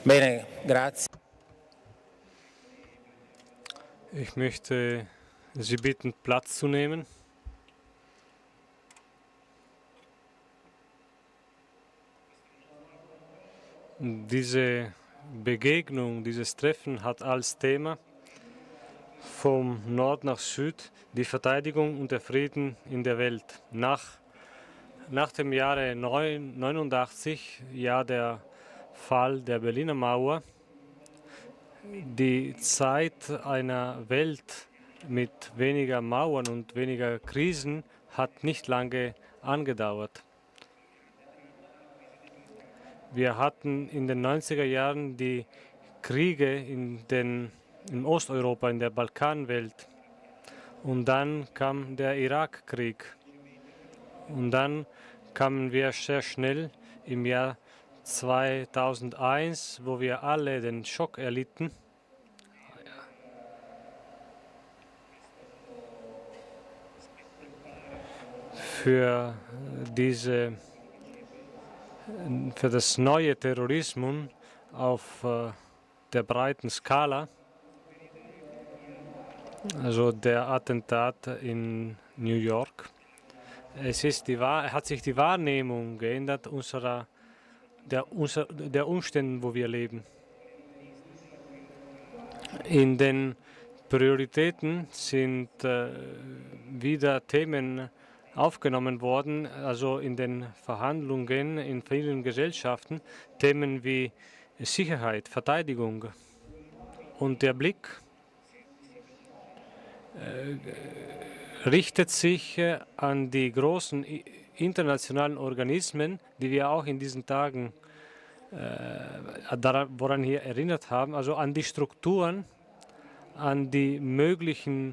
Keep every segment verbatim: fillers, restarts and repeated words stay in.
Bene, grazie. Ich möchte Sie bitten, Platz zu nehmen. Diese Begegnung, dieses Treffen hat als Thema vom Nord nach Süd die Verteidigung und der Frieden in der Welt. Nach, nach dem Jahre neunundachtzig, Jahr der Fall der Berliner Mauer, die Zeit einer Welt mit weniger Mauern und weniger Krisen hat nicht lange angedauert. Wir hatten in den neunziger Jahren die Kriege in, den, in Osteuropa, in der Balkanwelt. Und dann kam der Irakkrieg. Und dann kamen wir sehr schnell im Jahr zweitausendeins, wo wir alle den Schock erlitten. Für diese für das neue Terrorismus auf äh, der breiten Skala, also der Attentat in New York. Es ist die, hat sich die Wahrnehmung geändert unserer, der, unser, der Umstände, wo wir leben. In den Prioritäten sind äh, wieder Themen aufgenommen worden, also in den Verhandlungen in vielen Gesellschaften, Themen wie Sicherheit, Verteidigung. Und der Blick äh, richtet sich äh, an die großen internationalen Organismen, die wir auch in diesen Tagen äh, daran, woran hier erinnert haben, also an die Strukturen, an die möglichen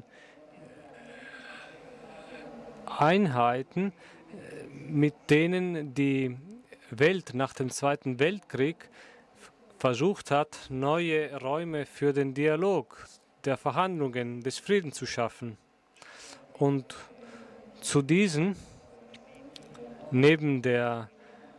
Einheiten, mit denen die Welt nach dem Zweiten Weltkrieg versucht hat, neue Räume für den Dialog, der Verhandlungen, des Friedens zu schaffen. Und zu diesen, neben der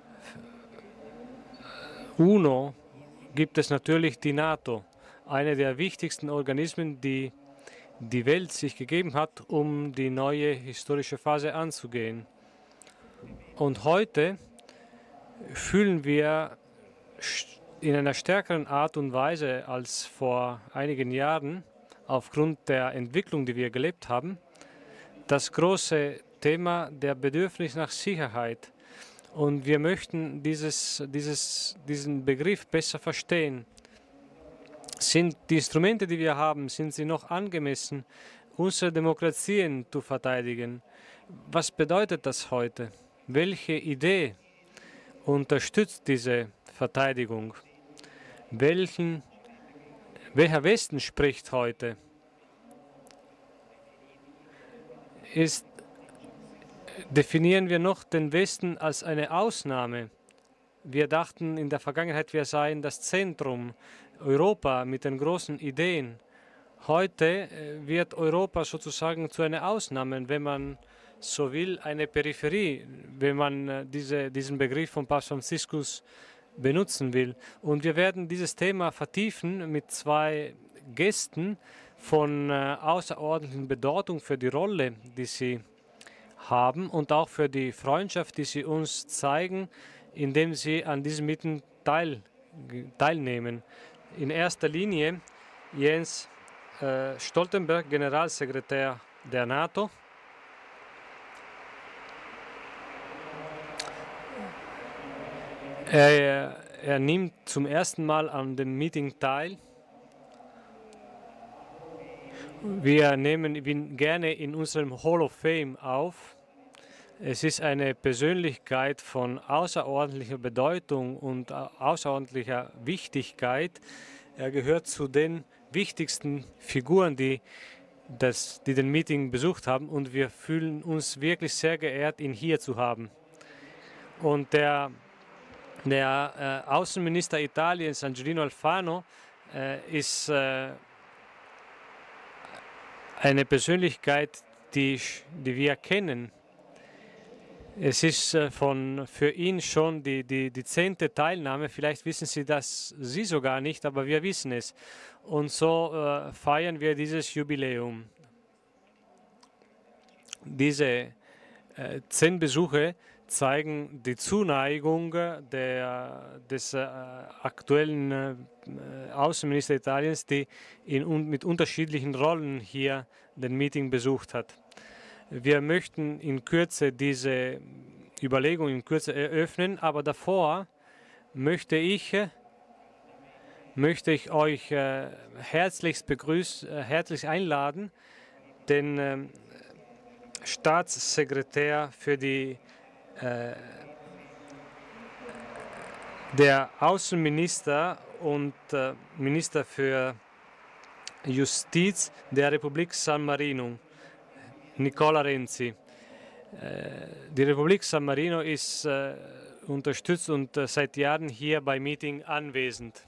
UNO, gibt es natürlich die NATO, eine der wichtigsten Organismen, die die Welt sich gegeben hat, um die neue historische Phase anzugehen. Und heute fühlen wir in einer stärkeren Art und Weise als vor einigen Jahren, aufgrund der Entwicklung, die wir gelebt haben, das große Thema der Bedürfnis nach Sicherheit. Und wir möchten dieses, dieses, diesen Begriff besser verstehen. Sind die Instrumente, die wir haben, sind sie noch angemessen, unsere Demokratien zu verteidigen? Was bedeutet das heute? Welche Idee unterstützt diese Verteidigung? Welchen, welcher Westen spricht heute? Ist, definieren wir noch den Westen als eine Ausnahme? Wir dachten in der Vergangenheit, wir seien das Zentrum, Europa mit den großen Ideen. Heute wird Europa sozusagen zu einer Ausnahme, wenn man so will, eine Peripherie, wenn man diese, diesen Begriff von Papst Franziskus benutzen will. Und wir werden dieses Thema vertiefen mit zwei Gästen von äh, außerordentlicher Bedeutung für die Rolle, die sie haben und auch für die Freundschaft, die sie uns zeigen, indem sie an diesem Meeting teil, teilnehmen. In erster Linie Jens äh, Stoltenberg, Generalsekretär der NATO. Er, er nimmt zum ersten Mal an dem Meeting teil. Wir nehmen ihn gerne in unserem Hall of Fame auf. Es ist eine Persönlichkeit von außerordentlicher Bedeutung und außerordentlicher Wichtigkeit. Er gehört zu den wichtigsten Figuren, die, das, die den Meeting besucht haben, und wir fühlen uns wirklich sehr geehrt, ihn hier zu haben. Und der, der äh, Außenminister Italiens, Angelino Alfano, äh, ist äh, eine Persönlichkeit, die, die wir kennen. Es ist äh, von, für ihn schon die, die, die zehnte Teilnahme. Vielleicht wissen Sie das Sie sogar nicht, aber wir wissen es. Und so äh, feiern wir dieses Jubiläum. Diese äh, zehn Besuche zeigen die Zuneigung der, des äh, aktuellen äh, Außenminister Italiens, die in, mit unterschiedlichen Rollen hier den Meeting besucht hat. Wir möchten in Kürze diese Überlegung in Kürze eröffnen, aber davor möchte ich, möchte ich euch äh, herzlichst begrüßen, äh, herzlich einladen, den äh, Staatssekretär für die äh, der Außenminister und äh, Minister für Justiz der Republik San Marino, Nicola Renzi. Die Republik San Marino ist äh, unterstützt und äh, seit Jahren hier beim Meeting anwesend.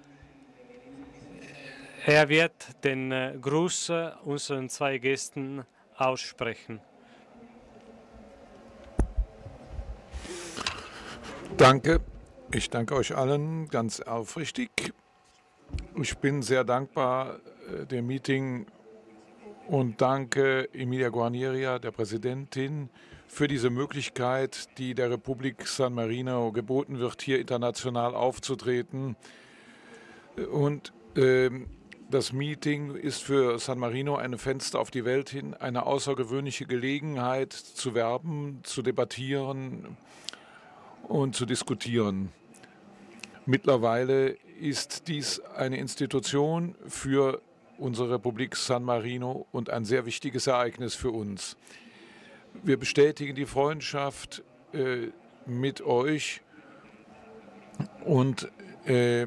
Er wird den äh, Gruß äh, unseren zwei Gästen aussprechen. Danke. Ich danke euch allen ganz aufrichtig. Ich bin sehr dankbar äh, dem Meeting und danke Emilia Guarnieri, der Präsidentin, für diese Möglichkeit, die der Republik San Marino geboten wird, hier international aufzutreten. Und äh, das Meeting ist für San Marino ein Fenster auf die Welt hin, eine außergewöhnliche Gelegenheit zu werben, zu debattieren und zu diskutieren. Mittlerweile ist dies eine Institution für unsere Republik San Marino und ein sehr wichtiges Ereignis für uns. Wir bestätigen die Freundschaft äh, mit euch und äh,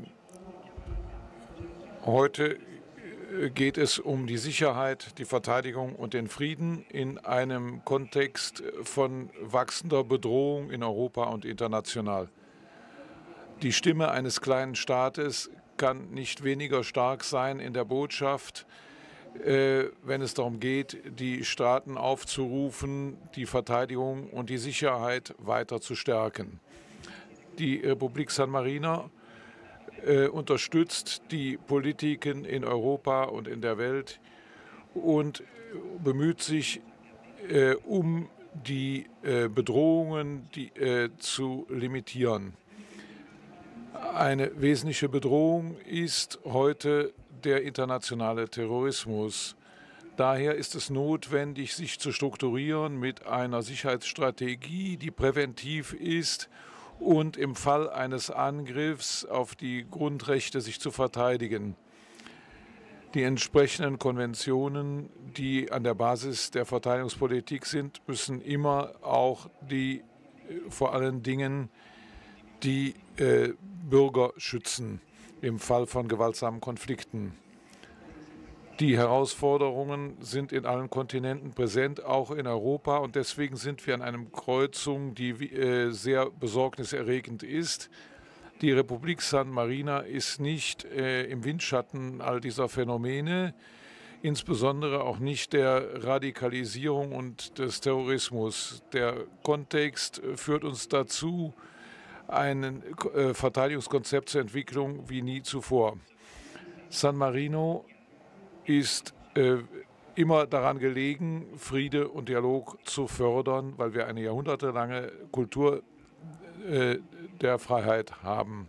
heute geht es um die Sicherheit, die Verteidigung und den Frieden in einem Kontext von wachsender Bedrohung in Europa und international. Die Stimme eines kleinen Staates kann nicht weniger stark sein in der Botschaft, äh, wenn es darum geht, die Staaten aufzurufen, die Verteidigung und die Sicherheit weiter zu stärken. Die Republik San Marino äh, unterstützt die Politiken in Europa und in der Welt und bemüht sich äh, um die äh, Bedrohungen die, äh, zu limitieren. Eine wesentliche Bedrohung ist heute der internationale Terrorismus. Daher ist es notwendig, sich zu strukturieren mit einer Sicherheitsstrategie, die präventiv ist und im Fall eines Angriffs auf die Grundrechte sich zu verteidigen. Die entsprechenden Konventionen, die an der Basis der Verteidigungspolitik sind, müssen immer auch die vor allen Dingen die äh, Bürger schützen im Fall von gewaltsamen Konflikten. Die Herausforderungen sind in allen Kontinenten präsent, auch in Europa. Und deswegen sind wir an einer Kreuzung, die äh, sehr besorgniserregend ist. Die Republik San Marino ist nicht äh, im Windschatten all dieser Phänomene, insbesondere auch nicht der Radikalisierung und des Terrorismus. Der Kontext führt uns dazu, ein äh, Verteidigungskonzept zur Entwicklung wie nie zuvor. San Marino ist äh, immer daran gelegen, Friede und Dialog zu fördern, weil wir eine jahrhundertelange Kultur äh, der Freiheit haben.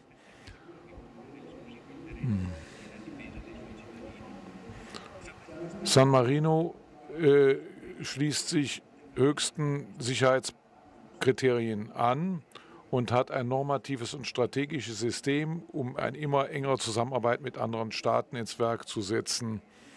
Hm. San Marino äh, schließt sich höchsten Sicherheitskriterien an und hat ein normatives und strategisches System, um eine immer engere Zusammenarbeit mit anderen Staaten ins Werk zu setzen.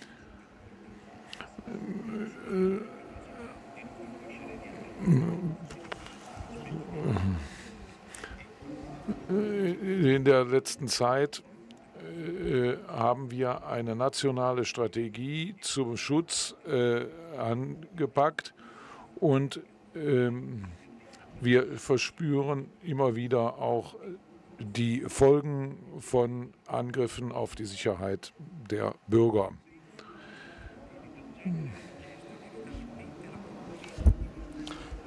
In der letzten Zeit äh, haben wir eine nationale Strategie zum Schutz äh, angepackt und ähm, wir verspüren immer wieder auch die Folgen von Angriffen auf die Sicherheit der Bürger.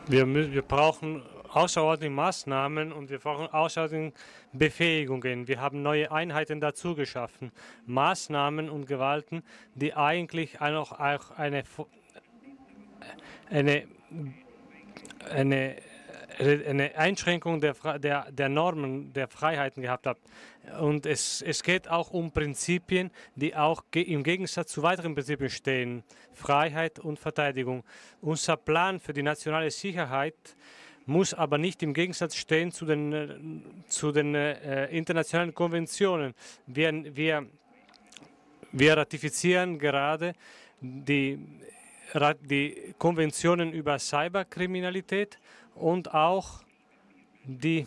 Wir, wir brauchen außerordentliche Maßnahmen und wir brauchen außerordentliche Befähigungen. Wir haben neue Einheiten dazu geschaffen. Maßnahmen und Gewalten, die eigentlich auch eine, eine, eine, eine Einschränkung der, der, der Normen, der Freiheiten gehabt haben. Und es, es geht auch um Prinzipien, die auch im Gegensatz zu weiteren Prinzipien stehen. Freiheit und Verteidigung. Unser Plan für die nationale Sicherheit muss aber nicht im Gegensatz stehen zu den, zu den äh, internationalen Konventionen. Wir, wir, wir ratifizieren gerade die, die Konventionen über Cyberkriminalität und auch die,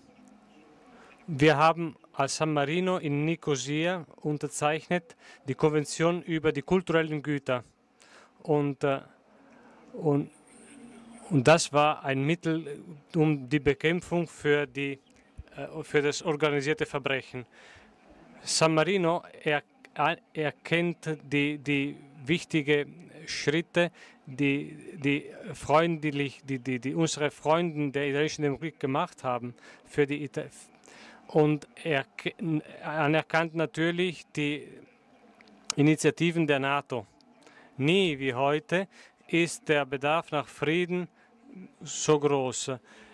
wir haben als San Marino in Nicosia unterzeichnet die Konvention über die kulturellen Güter. Und, äh, und Und das war ein Mittel, um die Bekämpfung für, die, für das organisierte Verbrechen. San Marino er, erkennt die, die wichtigen Schritte, die, die, freundlich, die, die, die unsere Freunde der italienischen Republik gemacht haben. Für die Ita und er anerkannt natürlich die Initiativen der NATO. Nie wie heute ist der Bedarf nach Frieden so groß.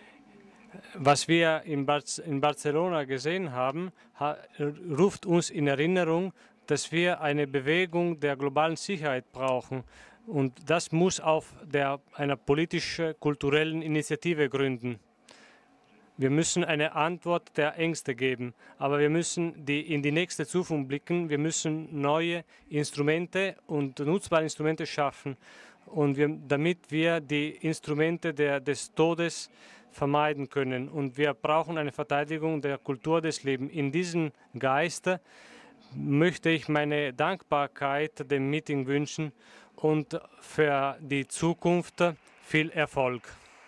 Was wir in, Bar in Barcelona gesehen haben, ha ruft uns in Erinnerung, dass wir eine Bewegung der globalen Sicherheit brauchen. Und das muss auf der, einer politisch-kulturellen Initiative gründen. Wir müssen eine Antwort der Ängste geben, aber wir müssen die, in die nächste Zukunft blicken. Wir müssen neue Instrumente und nutzbare Instrumente schaffen. Und wir, damit wir die Instrumente der, des Todes vermeiden können. Und wir brauchen eine Verteidigung der Kultur des Lebens. In diesem Geist möchte ich meine Dankbarkeit dem Meeting wünschen und für die Zukunft viel Erfolg.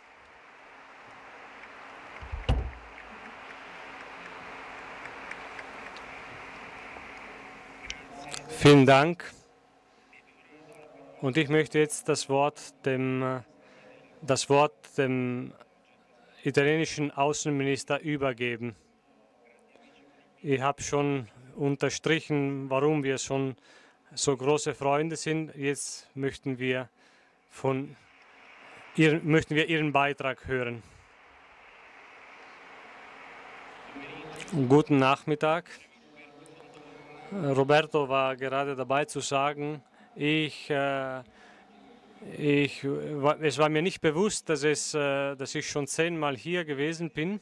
Vielen Dank. Und ich möchte jetzt das Wort dem, das Wort dem italienischen Außenminister übergeben. Ich habe schon unterstrichen, warum wir schon so große Freunde sind. Jetzt möchten wir, von ihr, möchten wir Ihren Beitrag hören. Guten Nachmittag. Roberto war gerade dabei zu sagen, Ich, äh, ich, es war mir nicht bewusst, dass, es, äh, dass ich schon zehnmal hier gewesen bin.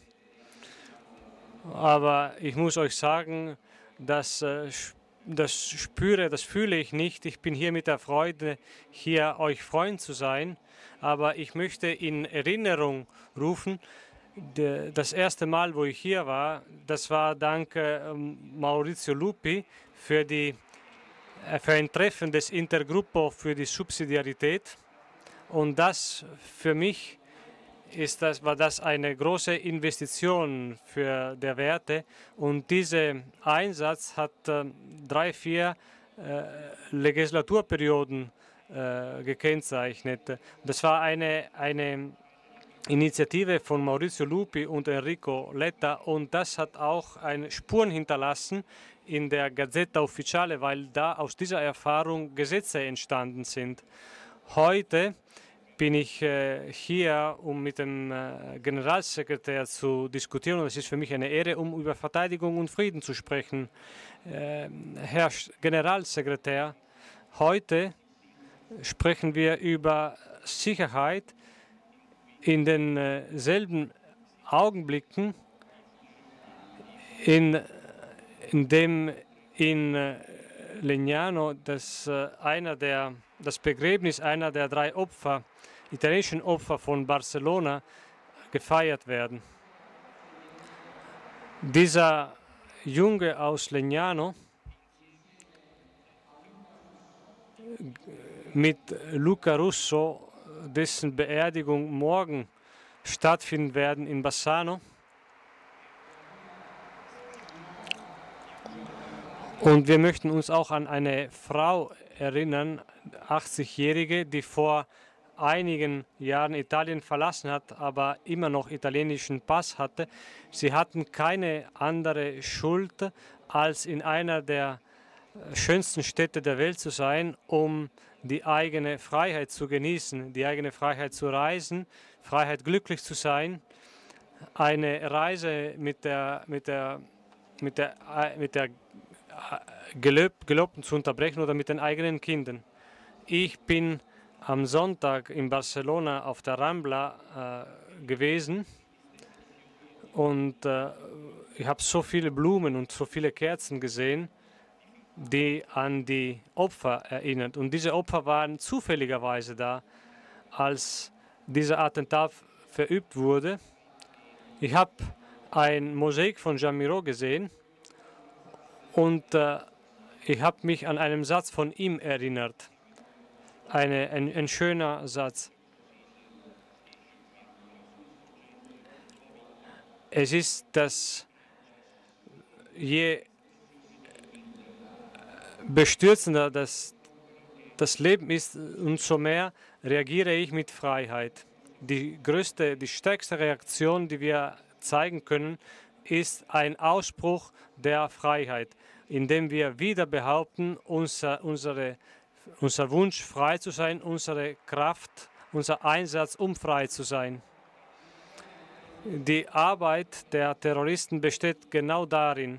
Aber ich muss euch sagen, dass, äh, das spüre, das fühle ich nicht. Ich bin hier mit der Freude, hier euch Freund zu sein. Aber ich möchte in Erinnerung rufen, de, das erste Mal, wo ich hier war, das war dank äh, Maurizio Lupi für die für ein Treffen des Intergruppo für die Subsidiarität. Und das für mich ist das, war das eine große Investition für der Werte. Und dieser Einsatz hat äh, drei, vier äh, Legislaturperioden äh, gekennzeichnet. Das war eine, eine Initiative von Maurizio Lupi und Enrico Letta und das hat auch eine Spuren hinterlassen in der Gazzetta Ufficiale, weil da aus dieser Erfahrung Gesetze entstanden sind. Heute bin ich äh, hier, um mit dem äh, Generalsekretär zu diskutieren und es ist für mich eine Ehre, um über Verteidigung und Frieden zu sprechen. Äh, Herr Generalsekretär, heute sprechen wir über Sicherheit in denselben Augenblicken, in in dem in Legnano das, einer der, das Begräbnis einer der drei Opfer, italienischen Opfer von Barcelona gefeiert werden. Dieser Junge aus Legnano mit Luca Russo, dessen Beerdigung morgen stattfinden werden in Bassano. Und wir möchten uns auch an eine Frau erinnern, achtzigjährige, die vor einigen Jahren Italien verlassen hat, aber immer noch italienischen Pass hatte. Sie hatten keine andere Schuld, als in einer der schönsten Städte der Welt zu sein, um die eigene Freiheit zu genießen, die eigene Freiheit zu reisen, Freiheit glücklich zu sein, eine Reise mit der, mit der, mit der, mit der Gelöb, Gelobten zu unterbrechen oder mit den eigenen Kindern. Ich bin am Sonntag in Barcelona auf der Rambla äh, gewesen und äh, ich habe so viele Blumen und so viele Kerzen gesehen, die an die Opfer erinnert. Und diese Opfer waren zufälligerweise da, als dieser Attentat verübt wurde. Ich habe ein Mosaik von Jean Miro gesehen und äh, ich habe mich an einen Satz von ihm erinnert. Eine, ein, ein schöner Satz. Es ist, dass je bestürzender das, das Leben ist, umso mehr reagiere ich mit Freiheit. Die größte, die stärkste Reaktion, die wir zeigen können, ist ein Ausspruch der Freiheit, indem wir wieder behaupten, unser, unsere, unser Wunsch, frei zu sein, unsere Kraft, unser Einsatz, um frei zu sein. Die Arbeit der Terroristen besteht genau darin,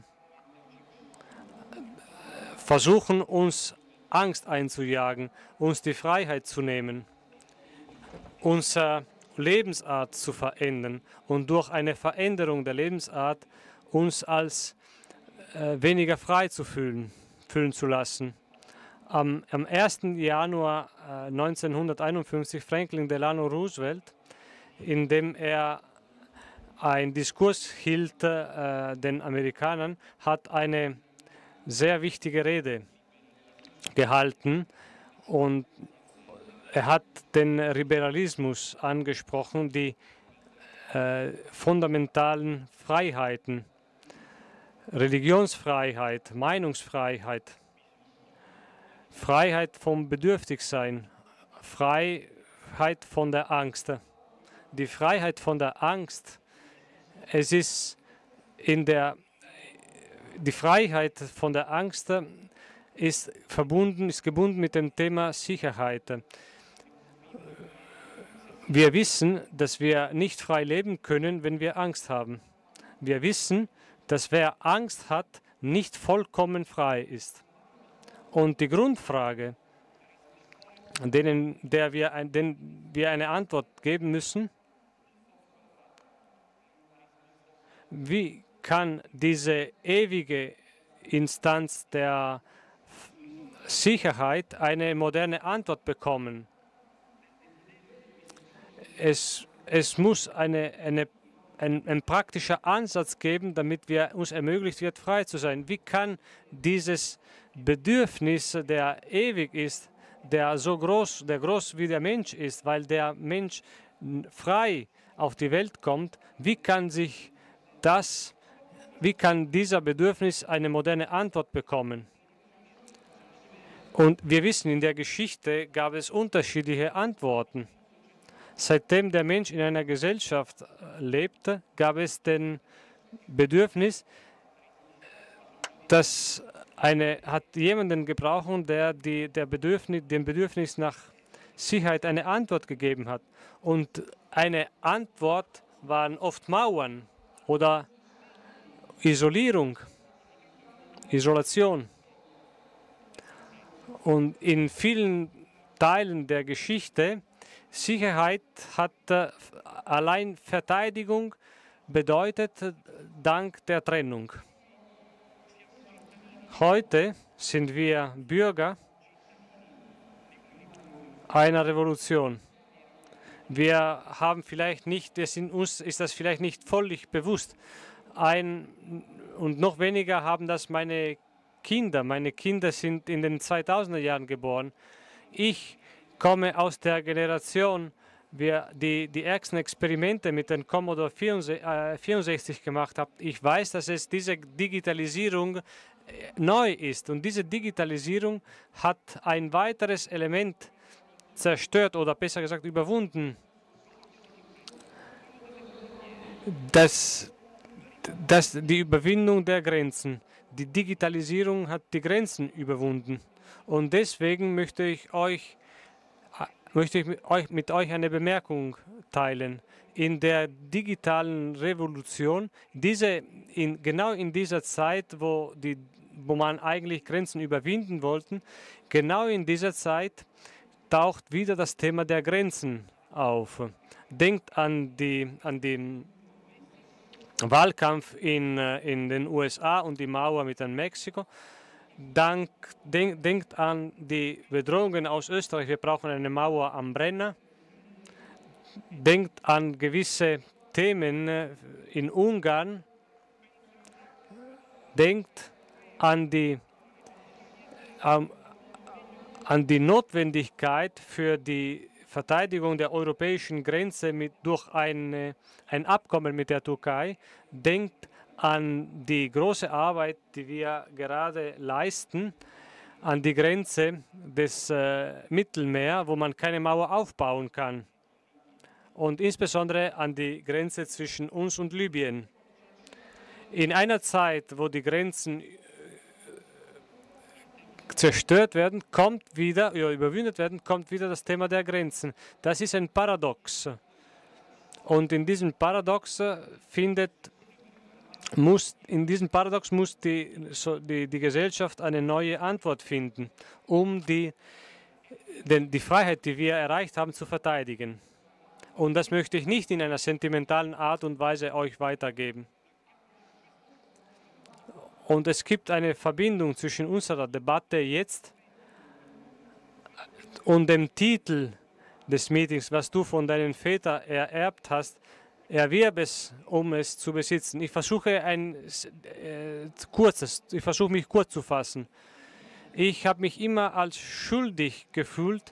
versuchen uns Angst einzujagen, uns die Freiheit zu nehmen, unsere Lebensart zu verändern und durch eine Veränderung der Lebensart uns als äh, weniger frei zu fühlen, fühlen zu lassen. Am, am ersten Januar äh, neunzehnhunderteinundfünfzig Franklin Delano Roosevelt, indem er einen Diskurs hielt äh, den Amerikanern, hat eine sehr wichtige Rede gehalten und er hat den Liberalismus angesprochen, die äh, fundamentalen Freiheiten, Religionsfreiheit, Meinungsfreiheit, Freiheit vom Bedürftigsein, Freiheit von der Angst. Die Freiheit von der Angst, es ist in der Die Freiheit von der Angst ist verbunden, ist gebunden mit dem Thema Sicherheit. Wir wissen, dass wir nicht frei leben können, wenn wir Angst haben. Wir wissen, dass wer Angst hat, nicht vollkommen frei ist. Und die Grundfrage, denen, der wir, ein, den wir eine Antwort geben müssen, wie kann diese ewige Instanz der Sicherheit eine moderne Antwort bekommen? Es, es muss eine, eine, ein, ein praktischer Ansatz geben, damit wir, uns ermöglicht wird, frei zu sein. Wie kann dieses Bedürfnis, der ewig ist, der so groß, der groß wie der Mensch ist, weil der Mensch frei auf die Welt kommt, wie kann sich das Wie kann dieser Bedürfnis eine moderne Antwort bekommen? Und wir wissen, in der Geschichte gab es unterschiedliche Antworten. Seitdem der Mensch in einer Gesellschaft lebte, gab es den Bedürfnis, dass eine, hat jemanden gebraucht, der, die, der Bedürfnis, dem Bedürfnis nach Sicherheit eine Antwort gegeben hat. Und eine Antwort waren oft Mauern oder Isolierung, Isolation. Und in vielen Teilen der Geschichte, Sicherheit hat äh, allein Verteidigung bedeutet äh, dank der Trennung. Heute sind wir Bürger einer Revolution. Wir haben vielleicht nicht, es in uns ist das vielleicht nicht völlig bewusst. Ein, und noch weniger haben das meine Kinder. Meine Kinder sind in den zweitausender Jahren geboren. Ich komme aus der Generation, wir die, die ersten Experimente mit dem Commodore vierundsechzig gemacht haben. Ich weiß, dass es diese Digitalisierung neu ist. Und diese Digitalisierung hat ein weiteres Element zerstört oder besser gesagt überwunden. Das, das, die Überwindung der Grenzen. Die Digitalisierung hat die Grenzen überwunden. Und deswegen möchte ich euch, möchte ich mit euch, mit euch eine Bemerkung teilen. In der digitalen Revolution, diese in, genau in dieser Zeit, wo, die, wo man eigentlich Grenzen überwinden wollte, genau in dieser Zeit taucht wieder das Thema der Grenzen auf. Denkt an, die, an den Wahlkampf in, in den U S A und die Mauer mit Mexiko. Dank, denk, denkt an die Bedrohungen aus Österreich, wir brauchen eine Mauer am Brenner. Denkt an gewisse Themen in Ungarn. Denkt an die, ähm, an die Notwendigkeit für die Verteidigung der europäischen Grenze mit, durch eine, ein Abkommen mit der Türkei. Denkt an die große Arbeit, die wir gerade leisten, an die Grenze des äh, Mittelmeers, wo man keine Mauer aufbauen kann. Und insbesondere an die Grenze zwischen uns und Libyen. In einer Zeit, wo die Grenzen zerstört werden, kommt wieder, ja, überwindet werden, kommt wieder das Thema der Grenzen. Das ist ein Paradox. Und in diesem Paradox findet, muss, in diesem Paradox muss die, so, die, die Gesellschaft eine neue Antwort finden, um die, den, die Freiheit, die wir erreicht haben, zu verteidigen. Und das möchte ich nicht in einer sentimentalen Art und Weise euch weitergeben. Und es gibt eine Verbindung zwischen unserer Debatte jetzt und dem Titel des Meetings, was du von deinen Vätern ererbt hast. Erwerb es, um es zu besitzen. Ich versuche ein äh, kurzes, ich versuche mich kurz zu fassen. Ich habe mich immer als schuldig gefühlt,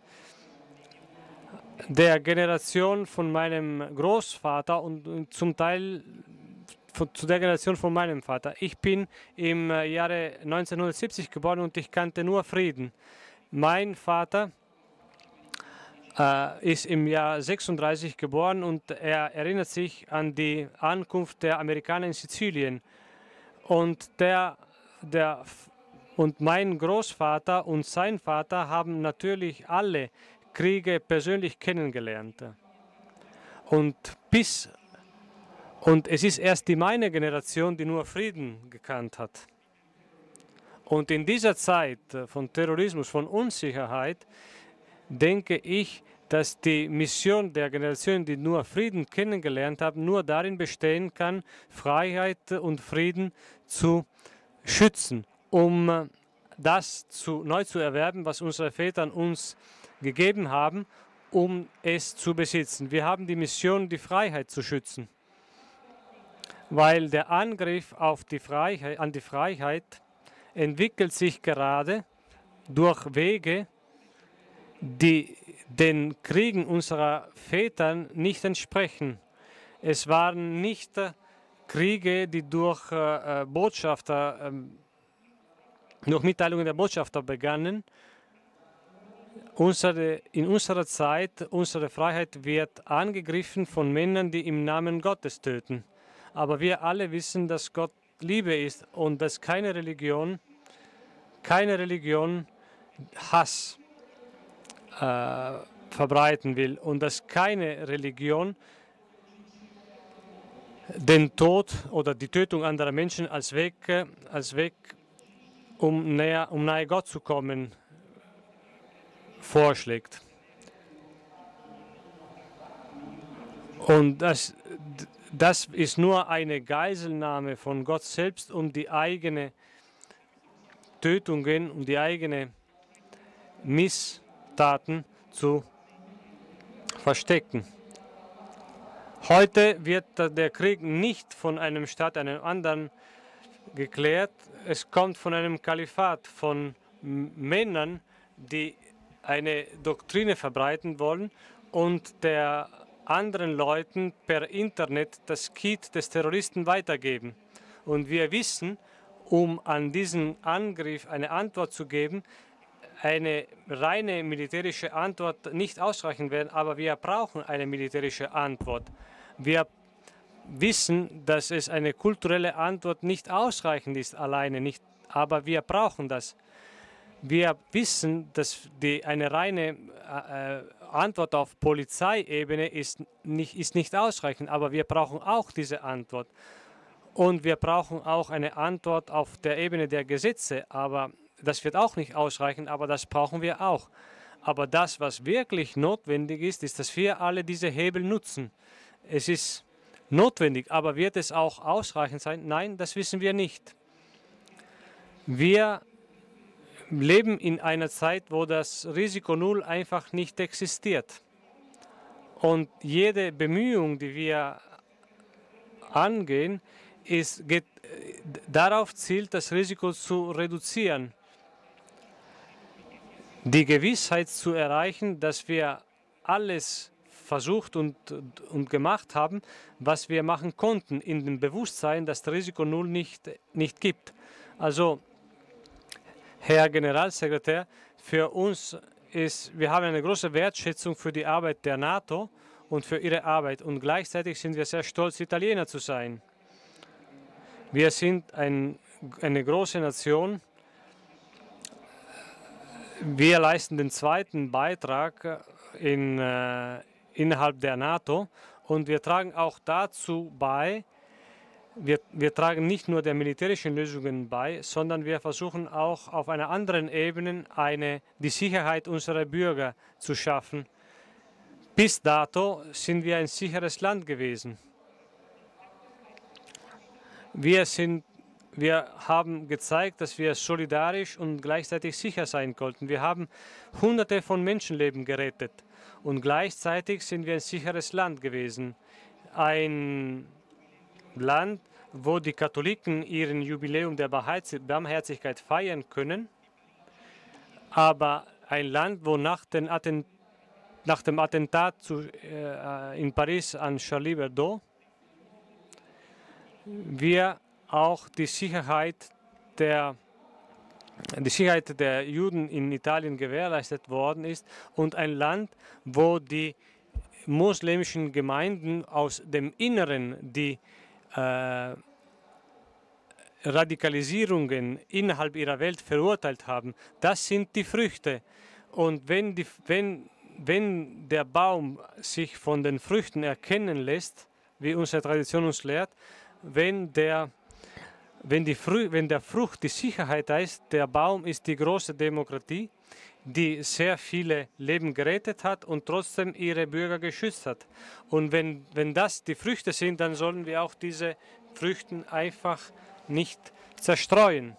der Generation von meinem Großvater und, und zum Teil von, zu der Generation von meinem Vater. Ich bin im Jahre neunzehnhundertsiebzig geboren und ich kannte nur Frieden. Mein Vater äh, ist im Jahr sechsunddreißig geboren und er erinnert sich an die Ankunft der Amerikaner in Sizilien. Und, der, der, und mein Großvater und sein Vater haben natürlich alle Kriege persönlich kennengelernt. Und, bis, und es ist erst die meine Generation, die nur Frieden gekannt hat. Und in dieser Zeit von Terrorismus, von Unsicherheit, denke ich, dass die Mission der Generation, die nur Frieden kennengelernt haben, nur darin bestehen kann, Freiheit und Frieden zu schützen, um das zu, neu zu erwerben, was unsere Väter uns gegeben haben, um es zu besitzen. Wir haben die Mission, die Freiheit zu schützen, weil der Angriff auf die Freiheit, an die Freiheit entwickelt sich gerade durch Wege, die den Kriegen unserer Väter nicht entsprechen. Es waren nicht äh, Kriege, die durch äh, Botschafter, äh, durch Mitteilungen der Botschafter begannen. Unsere, in unserer Zeit, unsere Freiheit wird angegriffen von Männern, die im Namen Gottes töten. Aber wir alle wissen, dass Gott Liebe ist und dass keine Religion, keine Religion Hass äh, verbreiten will und dass keine Religion den Tod oder die Tötung anderer Menschen als Weg, als Weg um, näher, um nahe Gott zu kommen, vorschlägt. Und das, das ist nur eine Geiselnahme von Gott selbst, um die eigene Tötungen, um die eigene Misstaten zu verstecken. Heute wird der Krieg nicht von einem Staat einem anderen geklärt. Es kommt von einem Kalifat von Männern, die eine Doktrine verbreiten wollen und der anderen Leuten per Internet das Kit des Terroristen weitergeben. Und wir wissen, um an diesen Angriff eine Antwort zu geben, eine reine militärische Antwort nicht ausreichen werden, aber wir brauchen eine militärische Antwort. Wir wissen, dass es eine kulturelle Antwort nicht ausreichend ist, alleine nicht, aber wir brauchen das. Wir wissen, dass die, eine reine äh, Antwort auf Polizeiebene ist nicht, ist nicht ausreichend, aber wir brauchen auch diese Antwort. Und wir brauchen auch eine Antwort auf der Ebene der Gesetze, aber das wird auch nicht ausreichen, aber das brauchen wir auch. Aber das, was wirklich notwendig ist, ist, dass wir alle diese Hebel nutzen. Es ist notwendig, aber wird es auch ausreichend sein? Nein, das wissen wir nicht. Wir leben in einer Zeit, wo das Risiko Null einfach nicht existiert. Und jede Bemühung, die wir angehen, ist, geht, darauf zielt, das Risiko zu reduzieren. Die Gewissheit zu erreichen, dass wir alles versucht und, und gemacht haben, was wir machen konnten, in dem Bewusstsein, dass das Risiko Null nicht, nicht gibt. Also, Herr Generalsekretär, für uns ist, wir haben eine große Wertschätzung für die Arbeit der NATO und für Ihre Arbeit. Und gleichzeitig sind wir sehr stolz, Italiener zu sein. Wir sind ein, eine große Nation. Wir leisten den zweiten Beitrag in, äh, innerhalb der NATO und wir tragen auch dazu bei, wir, wir tragen nicht nur der militärischen Lösungen bei, sondern wir versuchen auch auf einer anderen Ebene eine, die Sicherheit unserer Bürger zu schaffen. Bis dato sind wir ein sicheres Land gewesen. Wir, sind, wir haben gezeigt, dass wir solidarisch und gleichzeitig sicher sein konnten. Wir haben Hunderte von Menschenleben gerettet und gleichzeitig sind wir ein sicheres Land gewesen. Ein Land, wo die Katholiken ihren Jubiläum der Barmherzigkeit feiern können, aber ein Land, wo nach, den Attent nach dem Attentat zu, äh, in Paris an Charlie Hebdo wir auch die Sicherheit der, die Sicherheit der Juden in Italien gewährleistet worden ist und ein Land, wo die muslimischen Gemeinden aus dem Inneren die äh, Radikalisierungen innerhalb ihrer Welt verurteilt haben. Das sind die Früchte. Und wenn, die, wenn, wenn der Baum sich von den Früchten erkennen lässt, wie unsere Tradition uns lehrt, wenn der, wenn, die Frü wenn der Frucht die Sicherheit ist, der Baum ist die große Demokratie, die sehr viele Leben gerettet hat und trotzdem ihre Bürger geschützt hat. Und wenn, wenn das die Früchte sind, dann sollen wir auch diese Früchte einfach nicht zerstreuen.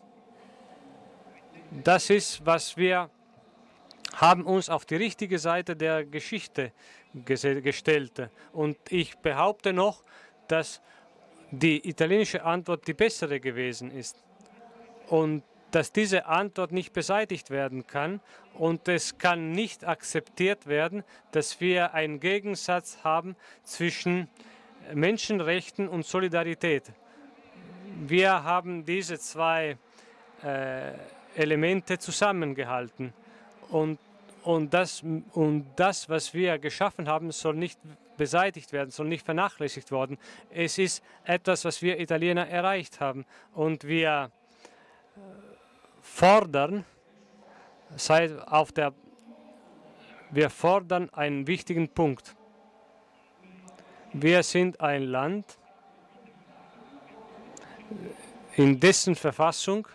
Das ist, was wir haben uns auf die richtige Seite der Geschichte gestellt. Und ich behaupte noch, dass die italienische Antwort die bessere gewesen ist und dass diese Antwort nicht beseitigt werden kann und es kann nicht akzeptiert werden, dass wir einen Gegensatz haben zwischen Menschenrechten und Solidarität. Wir haben diese zwei äh, Elemente zusammengehalten und, und, das, und das, was wir geschaffen haben, soll nicht beseitigt werden, soll nicht vernachlässigt werden. Es ist etwas, was wir Italiener erreicht haben und wir fordern, seit auf der, wir fordern einen wichtigen Punkt. Wir sind ein Land, in dessen Verfassung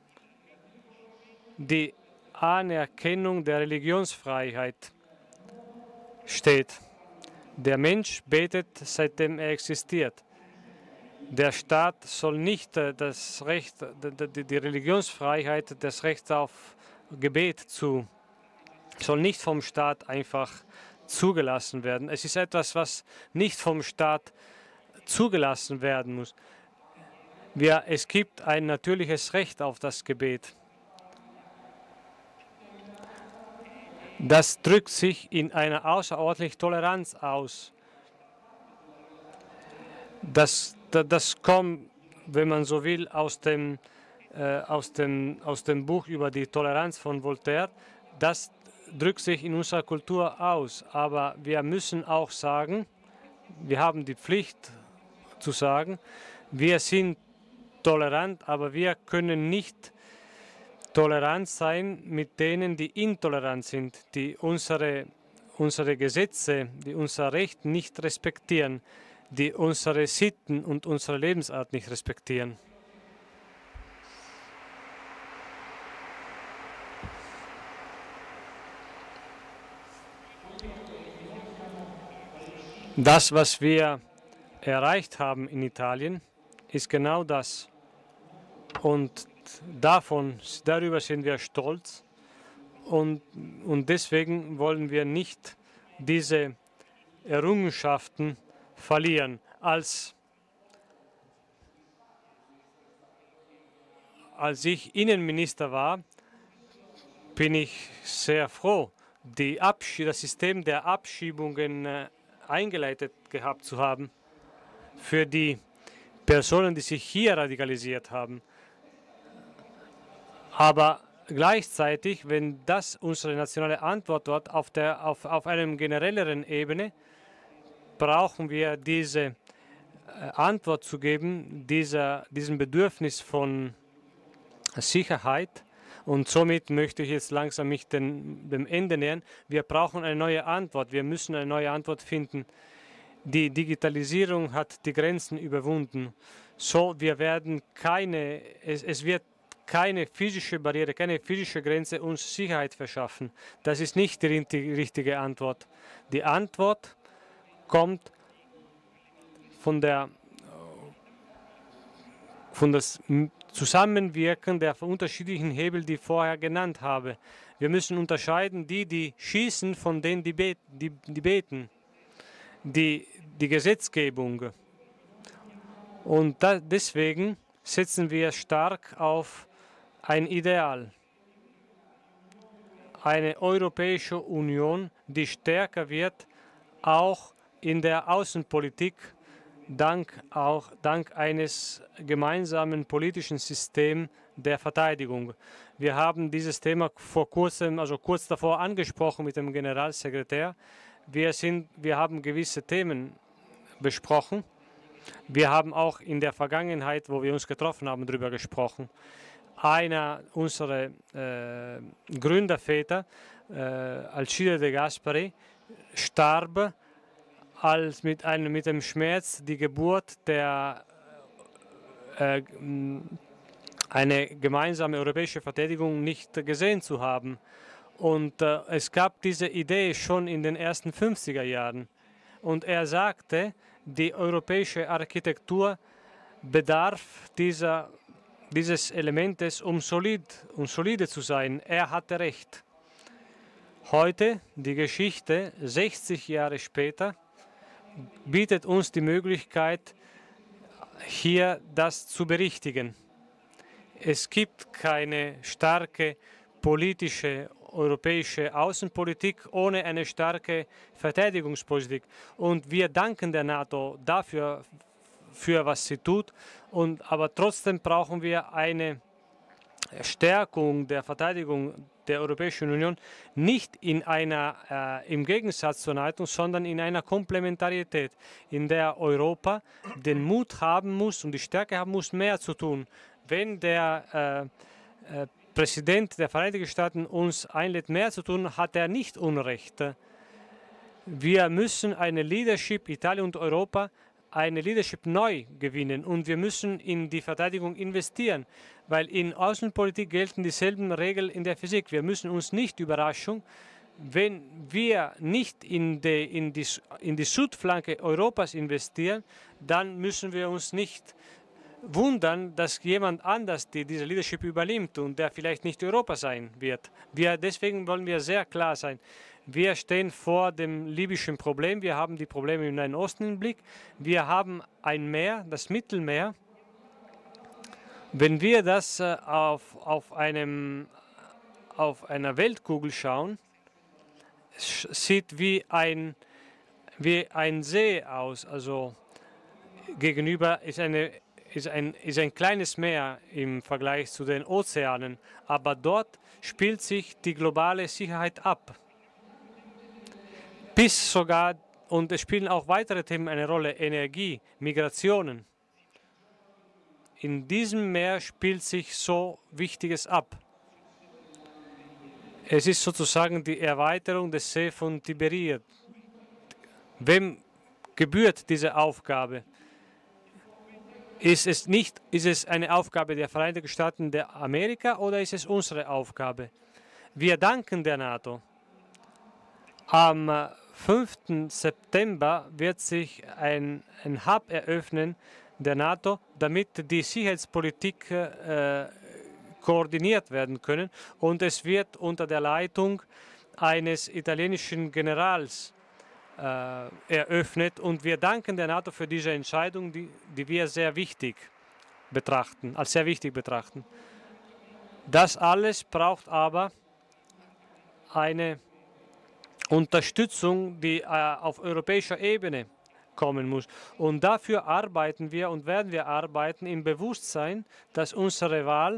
die Anerkennung der Religionsfreiheit steht. Der Mensch betet, seitdem er existiert. Der Staat soll nicht äh, das Recht, die, die Religionsfreiheit, das Recht auf Gebet zu, soll nicht vom Staat einfach zugelassen werden. Es ist etwas, was nicht vom Staat zugelassen werden muss. Wir, es gibt ein natürliches Recht auf das Gebet. Das drückt sich in einer außerordentlichen Toleranz aus. Das, das, das kommt, wenn man so will, aus dem, äh, aus, dem, aus dem Buch über die Toleranz von Voltaire. das drückt sich in unserer Kultur aus. Aber wir müssen auch sagen, wir haben die Pflicht zu sagen, wir sind tolerant, aber wir können nicht tolerant sein mit denen, die intolerant sind, die unsere, unsere Gesetze, die unser Recht nicht respektieren, die unsere Sitten und unsere Lebensart nicht respektieren. Das, was wir erreicht haben in Italien, ist genau das. Und davon, darüber sind wir stolz. Und, und deswegen wollen wir nicht diese Errungenschaften verlieren. Als, als ich Innenminister war, bin ich sehr froh, die Abschied, das System der Abschiebungen äh, eingeleitet gehabt zu haben für die Personen, die sich hier radikalisiert haben. Aber gleichzeitig, wenn das unsere nationale Antwort dort auf, der, auf, auf einer generelleren Ebene, brauchen wir diese äh, Antwort zu geben, dieser, diesem Bedürfnis von Sicherheit. Und somit möchte ich jetzt langsam mich den, dem Ende nähern. Wir brauchen eine neue Antwort. Wir müssen eine neue Antwort finden. Die Digitalisierung hat die Grenzen überwunden. So, wir werden keine, es, es wird keine physische Barriere, keine physische Grenze uns Sicherheit verschaffen. Das ist nicht die richtige Antwort. Die Antwort kommt von der von das Zusammenwirken der unterschiedlichen Hebel, die ich vorher genannt habe. Wir müssen unterscheiden, die, die schießen, von denen, die, bet, die, die beten. Die, die Gesetzgebung. Und da, deswegen setzen wir stark auf ein Ideal. Eine Europäische Union, die stärker wird, auch in der Außenpolitik, dank, auch dank eines gemeinsamen politischen Systems der Verteidigung. Wir haben dieses Thema vor kurzem, also kurz davor angesprochen mit dem Generalsekretär. Wir, sind, wir haben gewisse Themen besprochen. Wir haben auch in der Vergangenheit, wo wir uns getroffen haben, darüber gesprochen. Einer unserer äh, Gründerväter, äh, Alcide De Gasperi, starb, als mit, einem, mit dem Schmerz die Geburt der äh, eine gemeinsame europäische Verteidigung nicht gesehen zu haben. Und äh, es gab diese Idee schon in den ersten fünfziger Jahren. Und er sagte, die europäische Architektur bedarf dieser, dieses Elementes, um, solid, um solide zu sein. Er hatte recht. Heute, die Geschichte, sechzig Jahre später, bietet uns die Möglichkeit, hier das zu berichtigen. Es gibt keine starke politische europäische Außenpolitik ohne eine starke Verteidigungspolitik. Und wir danken der NATO dafür, für was sie tut. Und, aber trotzdem brauchen wir eine Stärkung der Verteidigung der Europäischen Union nicht in einer, äh, im Gegensatz zur NATO, sondern in einer Komplementarität, in der Europa den Mut haben muss und die Stärke haben muss, mehr zu tun. Wenn der äh, äh, Präsident der Vereinigten Staaten uns einlädt, mehr zu tun, hat er nicht Unrecht. Wir müssen eine Leadership, Italien und Europa, eine Leadership neu gewinnen und wir müssen in die Verteidigung investieren, weil in Außenpolitik gelten dieselben Regeln in der Physik. Wir müssen uns nicht überraschen, wenn wir nicht in die, in die, in die Südflanke Europas investieren, dann müssen wir uns nicht wundern, dass jemand anders die diese Leadership übernimmt und der vielleicht nicht Europa sein wird. Wir, deswegen wollen wir sehr klar sein. Wir stehen vor dem libyschen Problem. Wir haben die Probleme im Nahen Osten im Blick. Wir haben ein Meer, das Mittelmeer. Wenn wir das äh, auf, auf, einem, auf einer Weltkugel schauen, es sieht wie ein, wie ein See aus. Also gegenüber ist eine ist, ein, ist ein kleines Meer im Vergleich zu den Ozeanen, aber dort spielt sich die globale Sicherheit ab. Bis sogar, und es spielen auch weitere Themen eine Rolle, Energie, Migrationen. In diesem Meer spielt sich so Wichtiges ab. Es ist sozusagen die Erweiterung des See von Tiberias. Wem gebührt diese Aufgabe? Ist es, nicht, ist es eine Aufgabe der Vereinigten Staaten der Amerika oder ist es unsere Aufgabe? Wir danken der NATO. Am fünften September wird sich ein, ein Hub eröffnen der NATO, damit die Sicherheitspolitik äh, koordiniert werden können. Und es wird unter der Leitung eines italienischen Generals äh, eröffnet. Und wir danken der NATO für diese Entscheidung, die, die wir sehr wichtig betrachten, als sehr wichtig betrachten. Das alles braucht aber eine Unterstützung, die äh, auf europäischer Ebene kommen muss. Und dafür arbeiten wir und werden wir arbeiten im Bewusstsein, dass unsere Wahl,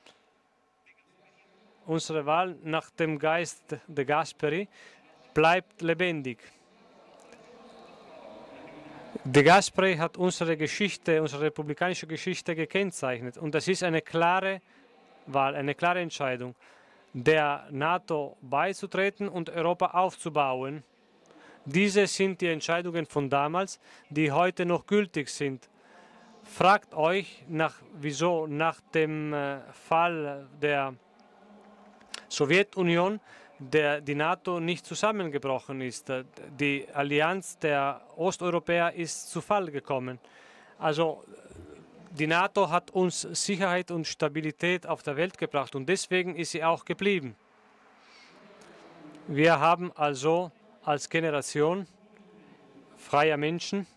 unsere Wahl nach dem Geist de Gasperi bleibt lebendig. De Gasperi hat unsere Geschichte, unsere republikanische Geschichte gekennzeichnet. Und das ist eine klare Wahl, eine klare Entscheidung, der NATO beizutreten und Europa aufzubauen. Diese sind die Entscheidungen von damals, die heute noch gültig sind. Fragt euch, nach, wieso nach dem äh, Fall der Sowjetunion der, die NATO nicht zusammengebrochen ist. Die Allianz der Osteuropäer ist zu Fall gekommen. Also die NATO hat uns Sicherheit und Stabilität auf der Welt gebracht und deswegen ist sie auch geblieben. Wir haben also als Generation freier Menschen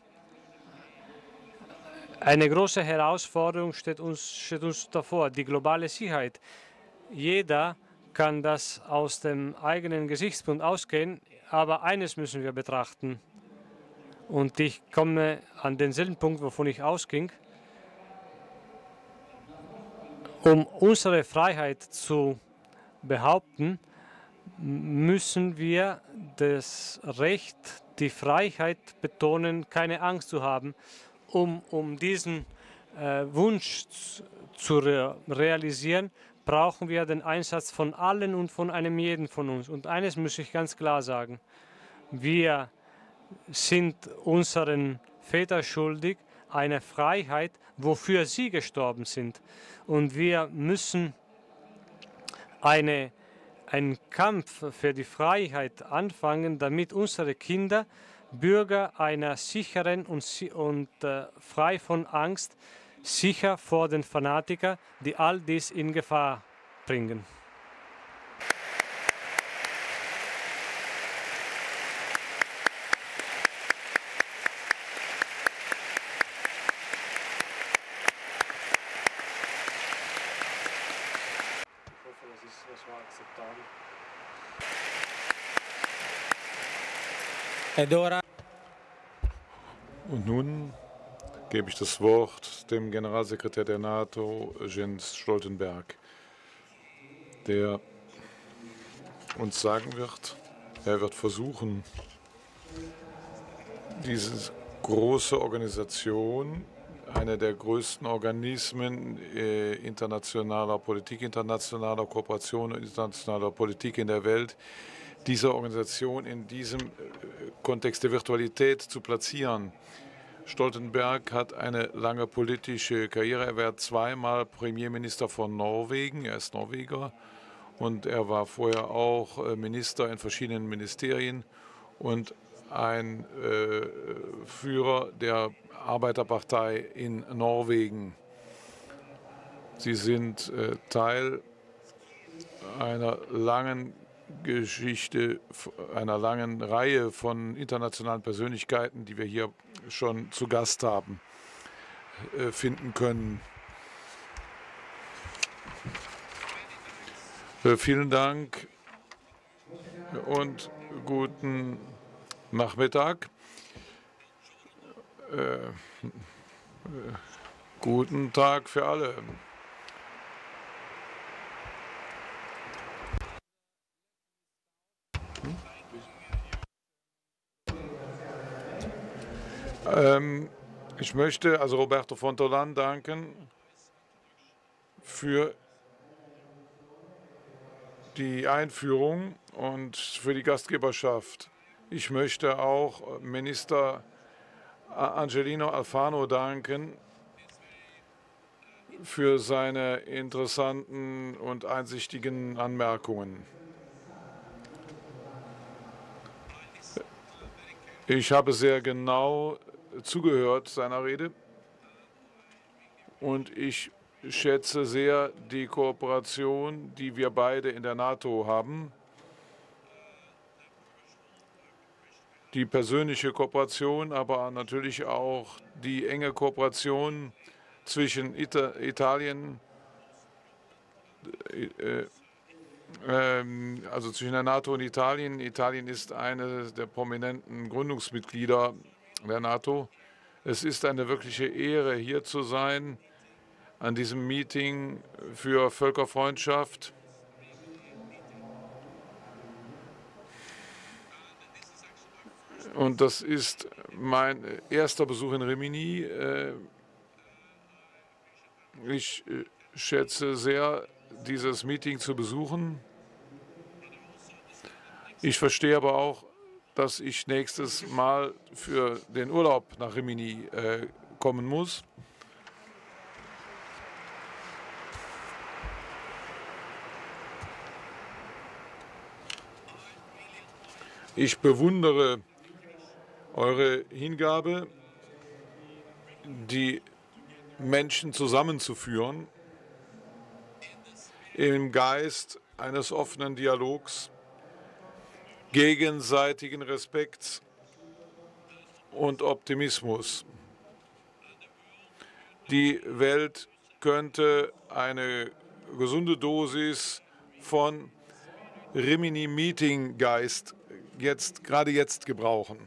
eine große Herausforderung steht uns, steht uns davor, die globale Sicherheit. Jeder kann das aus dem eigenen Gesichtspunkt ausgehen, aber eines müssen wir betrachten. Und ich komme an denselben Punkt, wovon ich ausging. Um unsere Freiheit zu behaupten, müssen wir das Recht, die Freiheit betonen, keine Angst zu haben, um, um diesen äh, Wunsch zu re realisieren, brauchen wir den Einsatz von allen und von einem jeden von uns. Und eines muss ich ganz klar sagen, wir sind unseren Vätern schuldig, eine Freiheit, wofür sie gestorben sind. Und wir müssen eine, einen Kampf für die Freiheit anfangen, damit unsere Kinder Bürger einer sicheren und, und äh, frei von Angst, sicher vor den Fanatikern, die all dies in Gefahr bringen. Und nun gebe ich das Wort dem Generalsekretär der NATO, Jens Stoltenberg, der uns sagen wird, er wird versuchen, diese große Organisation, eine der größten Organismen äh, internationaler Politik, internationaler Kooperation und internationaler Politik in der Welt, diese Organisation in diesem äh, Kontext der Virtualität zu platzieren. Stoltenberg hat eine lange politische Karriere. Er war zweimal Premierminister von Norwegen. Er ist Norweger und er war vorher auch äh, Minister in verschiedenen Ministerien und ein äh, Führer der Arbeiterpartei in Norwegen. Sie sind äh, Teil einer langen Geschichte, einer langen Reihe von internationalen Persönlichkeiten, die wir hier schon zu Gast haben, äh, finden können. Äh, vielen Dank und guten Nachmittag. Äh, Guten Tag für alle. Ähm, ich möchte also Roberto Fontolan danken für die Einführung und für die Gastgeberschaft. Ich möchte auch Minister Angelino Alfano danken für seine interessanten und einsichtigen Anmerkungen. Ich habe sehr genau zugehört seiner Rede und ich schätze sehr die Kooperation, die wir beide in der NATO haben. Die persönliche Kooperation, aber natürlich auch die enge Kooperation zwischen Ita Italien, äh, äh, also zwischen der NATO und Italien. Italien ist eines der prominenten Gründungsmitglieder der NATO. Es ist eine wirkliche Ehre, hier zu sein, an diesem Meeting für Völkerfreundschaft. Und das ist mein erster Besuch in Rimini. Ich schätze sehr, dieses Meeting zu besuchen. Ich verstehe aber auch, dass ich nächstes Mal für den Urlaub nach Rimini äh, kommen muss. Ich bewundere eure Hingabe, die Menschen zusammenzuführen im Geist eines offenen Dialogs, gegenseitigen Respekts und Optimismus. Die Welt könnte eine gesunde Dosis von Rimini-Meeting-Geist jetzt, gerade jetzt gebrauchen.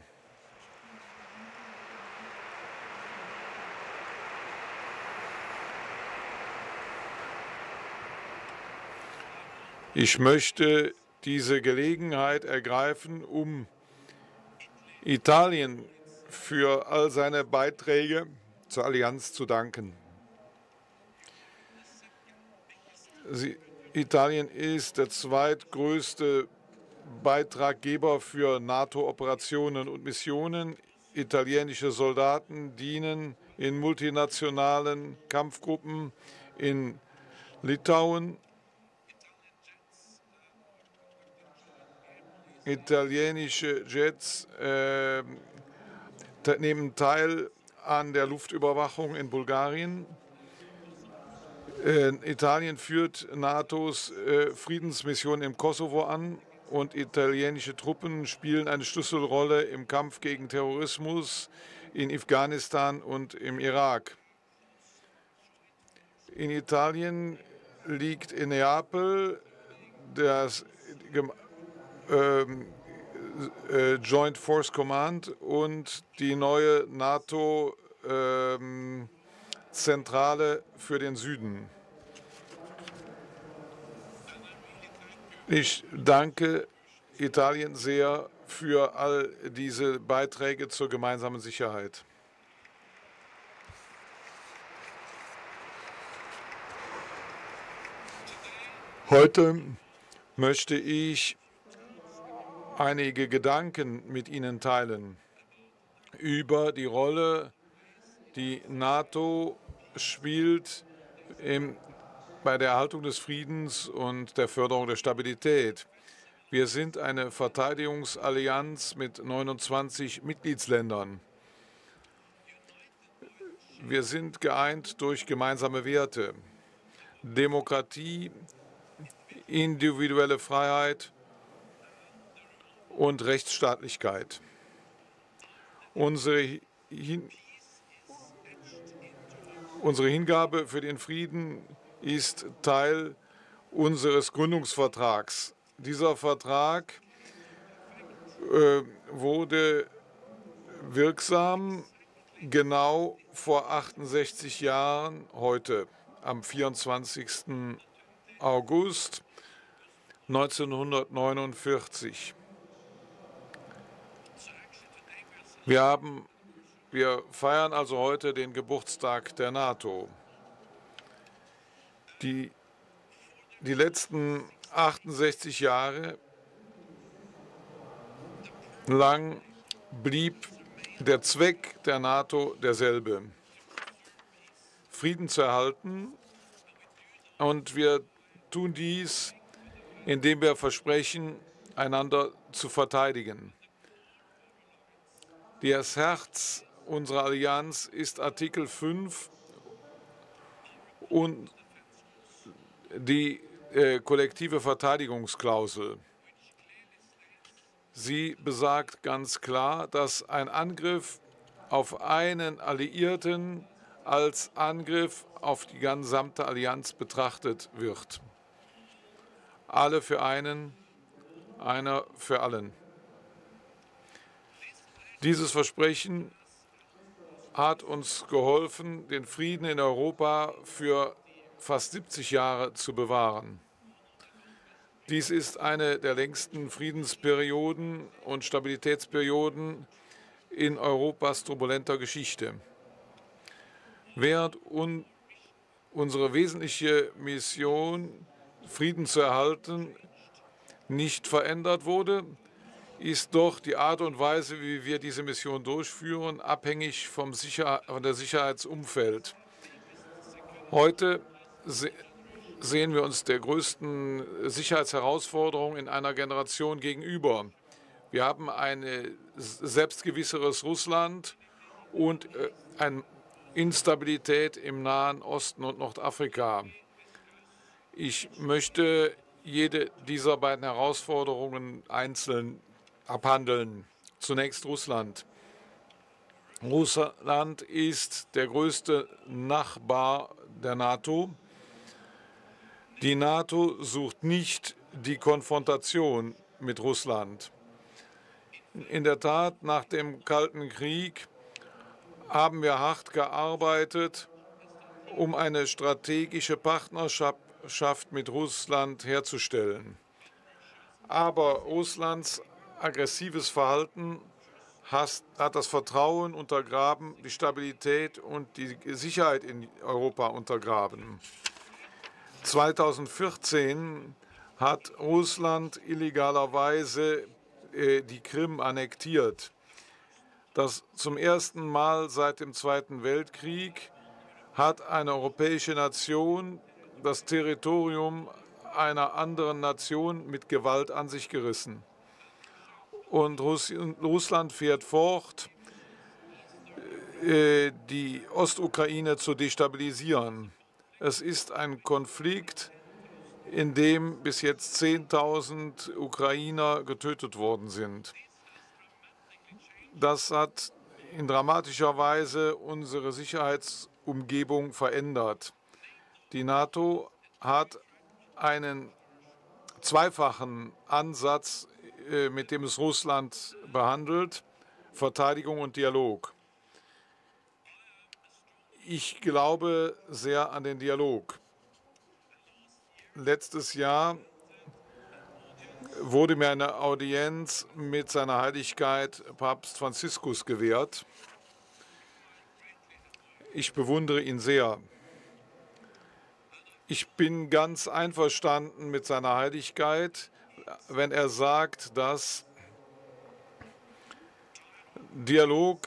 Ich möchte diese Gelegenheit ergreifen, um Italien für all seine Beiträge zur Allianz zu danken. Sie, Italien ist der zweitgrößte Beitraggeber für NATO-Operationen und Missionen. Italienische Soldaten dienen in multinationalen Kampfgruppen in Litauen. Italienische Jets äh, nehmen teil an der Luftüberwachung in Bulgarien. Äh, Italien führt NATOs äh, Friedensmission im Kosovo an und italienische Truppen spielen eine Schlüsselrolle im Kampf gegen Terrorismus in Afghanistan und im Irak. In Italien liegt in Neapel das ähm, äh, Joint Force Command und die neue NATO-Zentrale ähm, für den Süden. Ich danke Italien sehr für all diese Beiträge zur gemeinsamen Sicherheit. Heute möchte ich einige Gedanken mit Ihnen teilen über die Rolle, die NATO spielt im, bei der Erhaltung des Friedens und der Förderung der Stabilität. Wir sind eine Verteidigungsallianz mit neunundzwanzig Mitgliedsländern. Wir sind geeint durch gemeinsame Werte: Demokratie, individuelle Freiheit und Rechtsstaatlichkeit. Unsere, Hin unsere Hingabe für den Frieden ist Teil unseres Gründungsvertrags. Dieser Vertrag äh, wurde wirksam genau vor achtundsechzig Jahren, heute am vierundzwanzigsten August neunzehnhundertneunundvierzig. Wir, haben, wir feiern also heute den Geburtstag der NATO. Die, die letzten achtundsechzig Jahre lang blieb der Zweck der NATO derselbe: Frieden zu erhalten, und wir tun dies, indem wir versprechen, einander zu verteidigen. Das Herz unserer Allianz ist Artikel fünf und die äh, kollektive Verteidigungsklausel. Sie besagt ganz klar, dass ein Angriff auf einen Alliierten als Angriff auf die gesamte Allianz betrachtet wird. Alle für einen, einer für allen. Dieses Versprechen hat uns geholfen, den Frieden in Europa für fast siebzig Jahre zu bewahren. Dies ist eine der längsten Friedensperioden und Stabilitätsperioden in Europas turbulenter Geschichte. Während un unsere wesentliche Mission, Frieden zu erhalten, nicht verändert wurde, ist doch die Art und Weise, wie wir diese Mission durchführen, abhängig vom Sicher von der Sicherheitsumfeld. Heute se sehen wir uns der größten Sicherheitsherausforderung in einer Generation gegenüber. Wir haben ein selbstgewisseres Russland und äh, eine Instabilität im Nahen Osten und Nordafrika. Ich möchte jede dieser beiden Herausforderungen einzeln abhandeln. Zunächst Russland. Russland ist der größte Nachbar der NATO. Die NATO sucht nicht die Konfrontation mit Russland. In der Tat, nach dem Kalten Krieg haben wir hart gearbeitet, um eine strategische Partnerschaft mit Russland herzustellen. Aber Russlands aggressives Verhalten hat das Vertrauen untergraben, die Stabilität und die Sicherheit in Europa untergraben. zweitausendvierzehn hat Russland illegalerweise äh, die Krim annektiert. Das zum ersten Mal seit dem Zweiten Weltkrieg hat eine europäische Nation das Territorium einer anderen Nation mit Gewalt an sich gerissen. Und Russland fährt fort, die Ostukraine zu destabilisieren. Es ist ein Konflikt, in dem bis jetzt zehntausend Ukrainer getötet worden sind. Das hat in dramatischer Weise unsere Sicherheitsumgebung verändert. Die NATO hat einen zweifachen Ansatz, mit dem es Russland behandelt: Verteidigung und Dialog. Ich glaube sehr an den Dialog. Letztes Jahr wurde mir eine Audienz mit seiner Heiligkeit Papst Franziskus gewährt. Ich bewundere ihn sehr. Ich bin ganz einverstanden mit seiner Heiligkeit, wenn er sagt, dass Dialog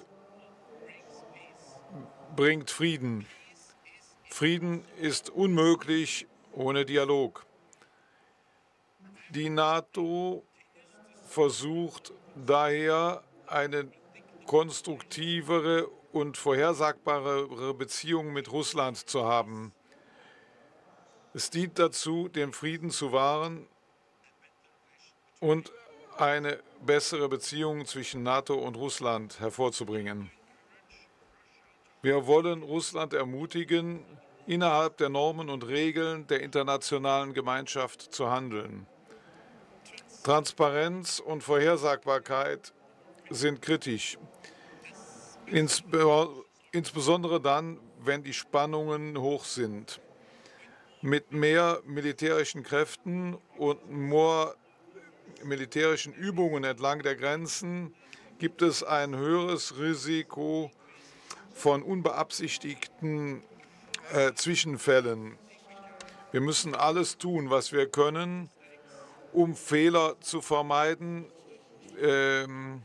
bringt Frieden. Frieden ist unmöglich ohne Dialog. Die NATO versucht daher, eine konstruktivere und vorhersagbarere Beziehung mit Russland zu haben. Es dient dazu, den Frieden zu wahren und eine bessere Beziehung zwischen NATO und Russland hervorzubringen. Wir wollen Russland ermutigen, innerhalb der Normen und Regeln der internationalen Gemeinschaft zu handeln. Transparenz und Vorhersagbarkeit sind kritisch. insbesondere dann, wenn die Spannungen hoch sind. Mit mehr militärischen Kräften und mehr militärischen Übungen entlang der Grenzen gibt es ein höheres Risiko von unbeabsichtigten äh, Zwischenfällen. Wir müssen alles tun, was wir können, um Fehler zu vermeiden. Ähm,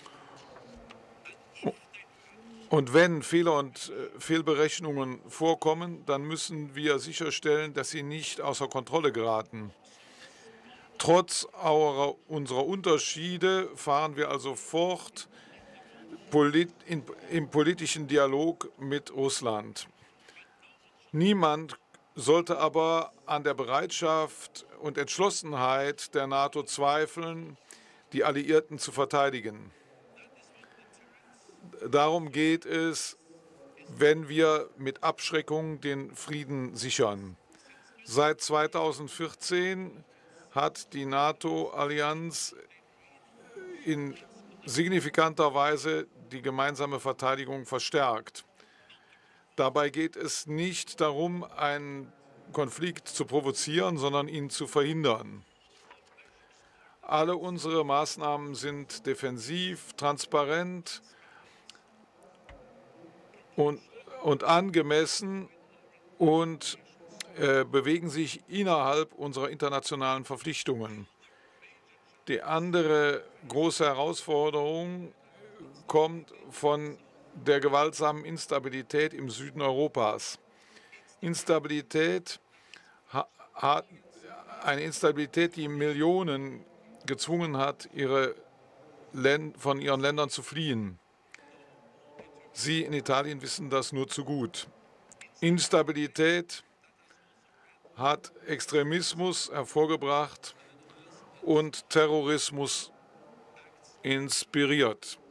und wenn Fehler und äh, Fehlberechnungen vorkommen, dann müssen wir sicherstellen, dass sie nicht außer Kontrolle geraten. Trotz our, unserer Unterschiede fahren wir also fort polit, in, im politischen Dialog mit Russland. Niemand sollte aber an der Bereitschaft und Entschlossenheit der NATO zweifeln, die Alliierten zu verteidigen. Darum geht es, wenn wir mit Abschreckung den Frieden sichern. Seit zweitausendvierzehn hat die NATO-Allianz in signifikanter Weise die gemeinsame Verteidigung verstärkt. Dabei geht es nicht darum, einen Konflikt zu provozieren, sondern ihn zu verhindern. Alle unsere Maßnahmen sind defensiv, transparent und, und angemessen und äh, bewegen sich innerhalb unserer internationalen Verpflichtungen. Die andere große Herausforderung kommt von der gewaltsamen Instabilität im Süden Europas. Instabilität hat eine Instabilität, die Millionen gezwungen hat, ihre von ihren Ländern zu fliehen. Sie in Italien wissen das nur zu gut. Instabilität hat Extremismus hervorgebracht und Terrorismus inspiriert.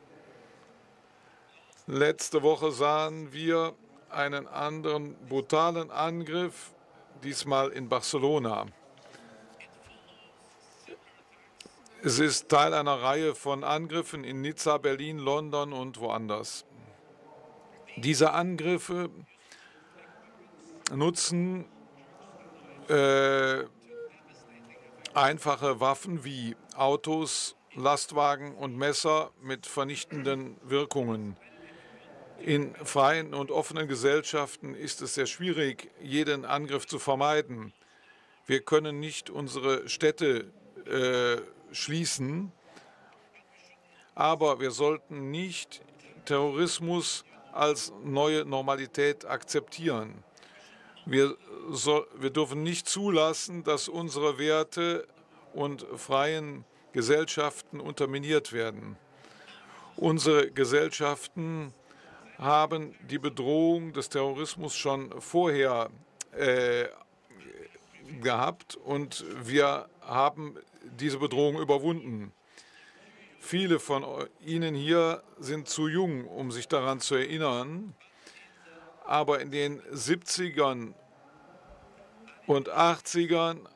Letzte Woche sahen wir einen anderen brutalen Angriff, diesmal in Barcelona. Es ist Teil einer Reihe von Angriffen in Nizza, Berlin, London und woanders. Diese Angriffe nutzen äh, einfache Waffen wie Autos, Lastwagen und Messer mit vernichtenden Wirkungen. In freien und offenen Gesellschaften ist es sehr schwierig, jeden Angriff zu vermeiden. Wir können nicht unsere Städte äh, schließen, aber wir sollten nicht Terrorismus als neue Normalität akzeptieren. Wir, so, wir dürfen nicht zulassen, dass unsere Werte und freien Gesellschaften unterminiert werden. Unsere Gesellschaften haben die Bedrohung des Terrorismus schon vorher äh, gehabt und wir haben diese Bedrohung überwunden. Viele von Ihnen hier sind zu jung, um sich daran zu erinnern, aber in den siebzigern und achtzigern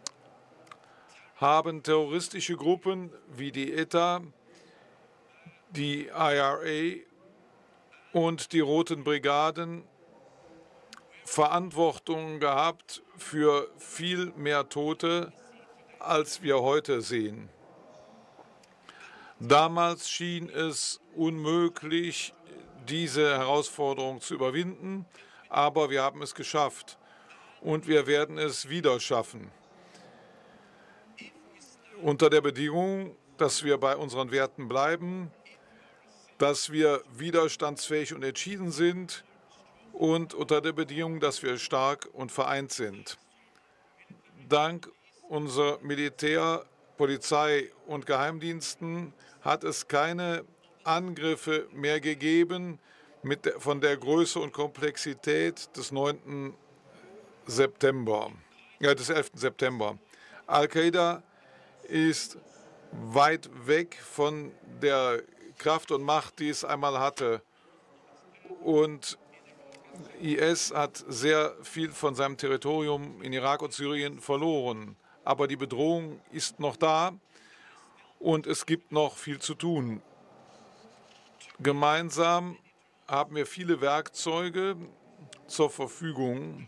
haben terroristische Gruppen wie die E T A, die I R A und die Roten Brigaden Verantwortung gehabt für viel mehr Tote, als wir heute sehen. Damals schien es unmöglich, diese Herausforderung zu überwinden, aber wir haben es geschafft und wir werden es wieder schaffen. Unter der Bedingung, dass wir bei unseren Werten bleiben, dass wir widerstandsfähig und entschieden sind und unter der Bedingung, dass wir stark und vereint sind. Dank unserer Militär-, Polizei- und Geheimdiensten hat es keine Angriffe mehr gegeben mit der, von der Größe und Komplexität des neunten September, ja, des elften September. Al-Qaida ist weit weg von der Kraft und Macht, die es einmal hatte. Und I S hat sehr viel von seinem Territorium in Irak und Syrien verloren. Aber die Bedrohung ist noch da und es gibt noch viel zu tun. Gemeinsam haben wir viele Werkzeuge zur Verfügung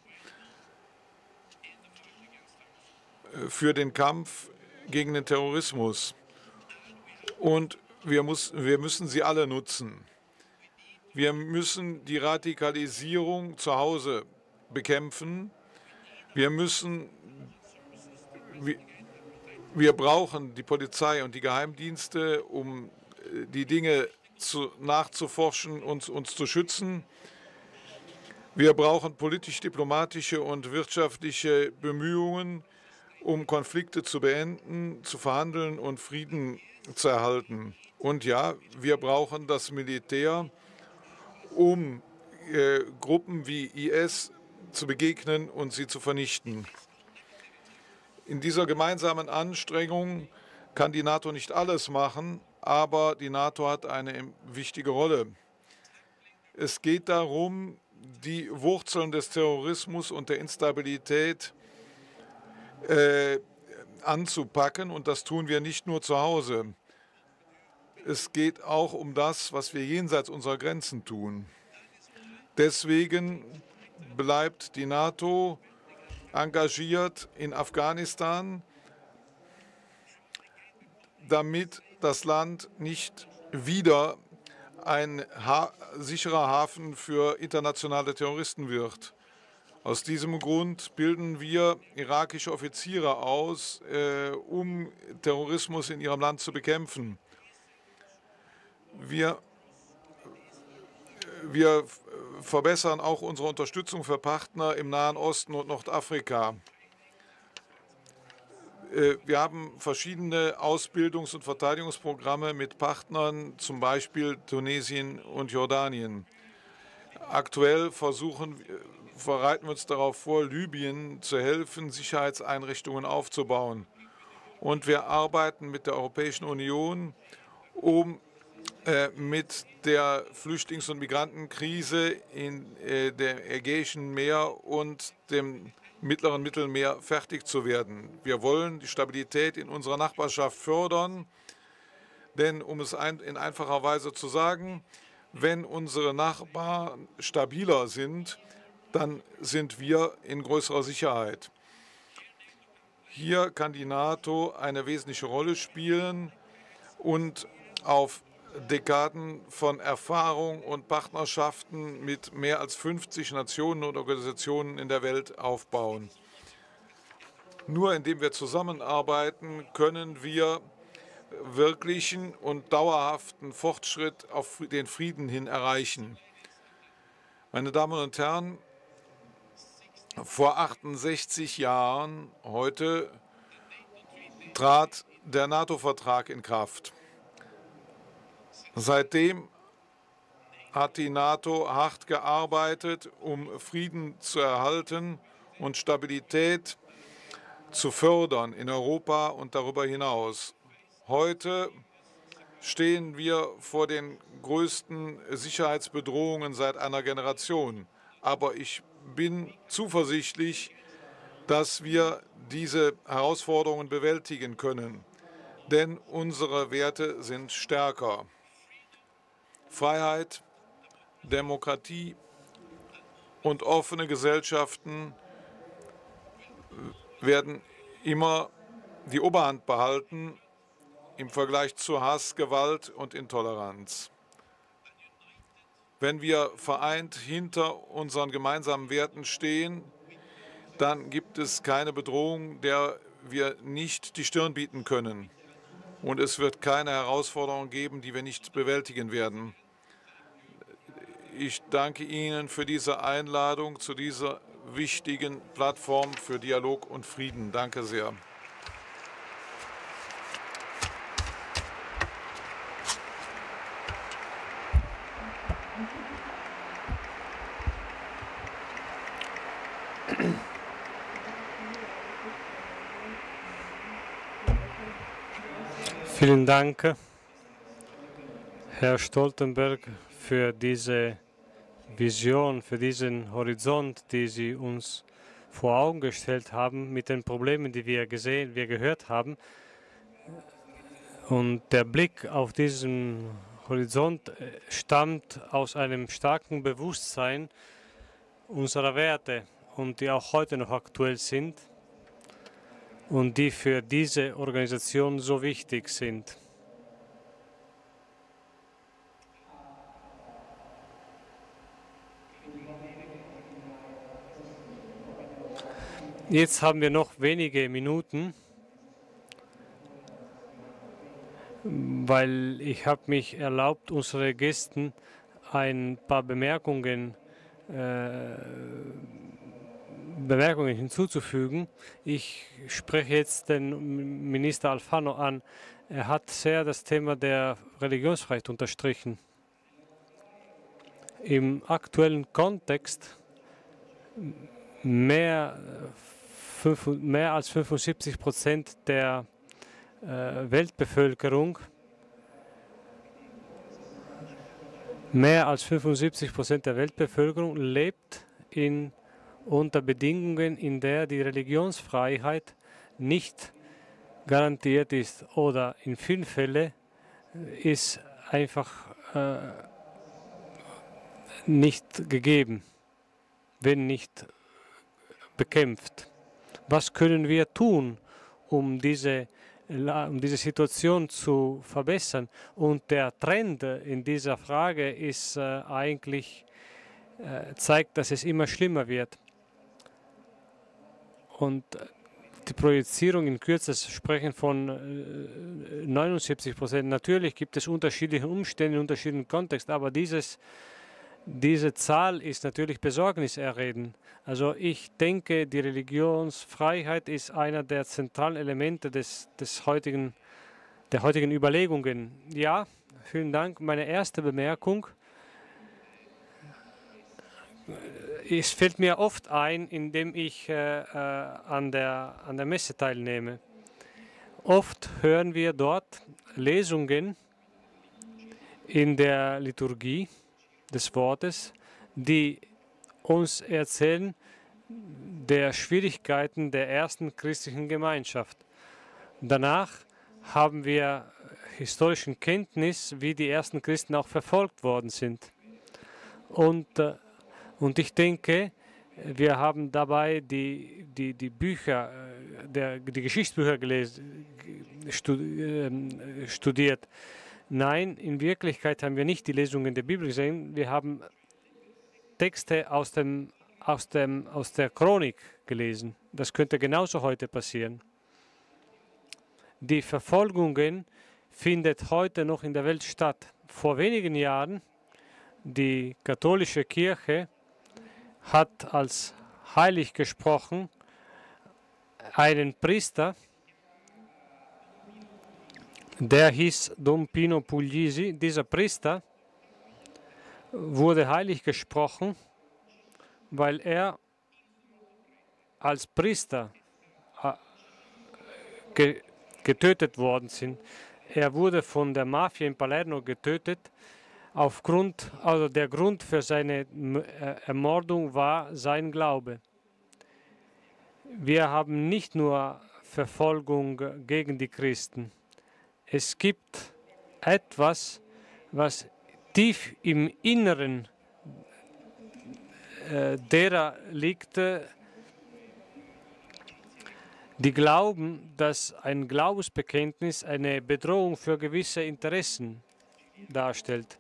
für den Kampf gegen den Terrorismus. Und wir, muss, wir müssen sie alle nutzen. Wir müssen die Radikalisierung zu Hause bekämpfen. Wir müssen, wir, wir brauchen die Polizei und die Geheimdienste, um die Dinge zu, nachzuforschen und uns zu schützen. Wir brauchen politisch-diplomatische und wirtschaftliche Bemühungen, um Konflikte zu beenden, zu verhandeln und Frieden zu erhalten. Und ja, wir brauchen das Militär, um äh, Gruppen wie I S zu begegnen und sie zu vernichten. In dieser gemeinsamen Anstrengung kann die NATO nicht alles machen, aber die NATO hat eine wichtige Rolle. Es geht darum, die Wurzeln des Terrorismus und der Instabilität äh, anzupacken, und das tun wir nicht nur zu Hause. Es geht auch um das, was wir jenseits unserer Grenzen tun. Deswegen bleibt die NATO engagiert in Afghanistan, damit das Land nicht wieder ein ha- sicherer Hafen für internationale Terroristen wird. Aus diesem Grund bilden wir irakische Offiziere aus, äh, um Terrorismus in ihrem Land zu bekämpfen. Wir, wir verbessern auch unsere Unterstützung für Partner im Nahen Osten und Nordafrika. Wir haben verschiedene Ausbildungs- und Verteidigungsprogramme mit Partnern, zum Beispiel Tunesien und Jordanien. Aktuell versuchen, bereiten wir uns darauf vor, Libyen zu helfen, Sicherheitseinrichtungen aufzubauen. Und wir arbeiten mit der Europäischen Union, um äh, mit der Flüchtlings- und Migrantenkrise in äh, dem Ägäischen Meer und dem Mittleren Mittelmeer fertig zu werden. Wir wollen die Stabilität in unserer Nachbarschaft fördern, denn um es ein, in einfacher Weise zu sagen, wenn unsere Nachbarn stabiler sind, dann sind wir in größerer Sicherheit. Hier kann die NATO eine wesentliche Rolle spielen und auf Dekaden von Erfahrung und Partnerschaften mit mehr als fünfzig Nationen und Organisationen in der Welt aufbauen. Nur indem wir zusammenarbeiten, können wir wirklichen und dauerhaften Fortschritt auf den Frieden hin erreichen. Meine Damen und Herren, vor achtundsechzig Jahren heute trat der NATO-Vertrag in Kraft. Seitdem hat die NATO hart gearbeitet, um Frieden zu erhalten und Stabilität zu fördern in Europa und darüber hinaus. Heute stehen wir vor den größten Sicherheitsbedrohungen seit einer Generation. Aber ich bin zuversichtlich, dass wir diese Herausforderungen bewältigen können, denn unsere Werte sind stärker. Freiheit, Demokratie und offene Gesellschaften werden immer die Oberhand behalten im Vergleich zu Hass, Gewalt und Intoleranz. Wenn wir vereint hinter unseren gemeinsamen Werten stehen, dann gibt es keine Bedrohung, der wir nicht die Stirn bieten können. Und es wird keine Herausforderung geben, die wir nicht bewältigen werden. Ich danke Ihnen für diese Einladung zu dieser wichtigen Plattform für Dialog und Frieden. Danke sehr. Vielen Dank, Herr Stoltenberg, für diese Vision, für diesen Horizont, die Sie uns vor Augen gestellt haben, mit den Problemen, die wir gesehen, wir gehört haben. Und der Blick auf diesen Horizont stammt aus einem starken Bewusstsein unserer Werte und die auch heute noch aktuell sind und die für diese Organisation so wichtig sind. Jetzt haben wir noch wenige Minuten, weil ich habe mich erlaubt, unsere Gästen ein paar Bemerkungen, äh, Bemerkungen hinzuzufügen. Ich spreche jetzt den Minister Alfano an. Er hat sehr das Thema der Religionsfreiheit unterstrichen. Im aktuellen Kontext mehr, fünf, mehr als fünfundsiebzig Prozent der äh, Weltbevölkerung mehr als fünfundsiebzig Prozent der Weltbevölkerung lebt in, unter Bedingungen, in der die Religionsfreiheit nicht garantiert ist oder in vielen Fällen ist einfach äh, nicht gegeben, wenn nicht bekämpft. Was können wir tun, um diese, um diese Situation zu verbessern? Und der Trend in dieser Frage ist äh, eigentlich, äh, zeigt, dass es immer schlimmer wird. Und die Projizierung in Kürze sprechen von äh, neunundsiebzig Prozent. Natürlich gibt es unterschiedliche Umstände in unterschiedlichen Kontexten, aber dieses Diese Zahl ist natürlich besorgniserregend. Also ich denke, die Religionsfreiheit ist einer der zentralen Elemente des, des heutigen, der heutigen Überlegungen. Ja, vielen Dank. Meine erste Bemerkung, es fällt mir oft ein, indem ich äh, äh, an, der, an der Messe teilnehme. Oft hören wir dort Lesungen in der Liturgie des Wortes, die uns erzählen der Schwierigkeiten der ersten christlichen Gemeinschaft. Danach haben wir historischen Kenntnis, wie die ersten Christen auch verfolgt worden sind. Und, und ich denke, wir haben dabei die, die, die Bücher, der, die Geschichtsbücher gelesen, studiert. Nein, in Wirklichkeit haben wir nicht die Lesungen der Bibel gesehen. Wir haben Texte aus, dem, aus, dem, aus der Chronik gelesen. Das könnte genauso heute passieren. Die Verfolgungen finden heute noch in der Welt statt. Vor wenigen Jahren, die katholische Kirche hat als heilig gesprochen einen Priester, der hieß Don Pino Puglisi. Dieser Priester wurde heilig gesprochen, weil er als Priester ge getötet worden ist. Er wurde von der Mafia in Palermo getötet. Aufgrund, also der Grund für seine Ermordung war sein Glaube. Wir haben nicht nur Verfolgung gegen die Christen. Es gibt etwas, was tief im Inneren äh, derer liegt, äh, die glauben, dass ein Glaubensbekenntnis eine Bedrohung für gewisse Interessen darstellt.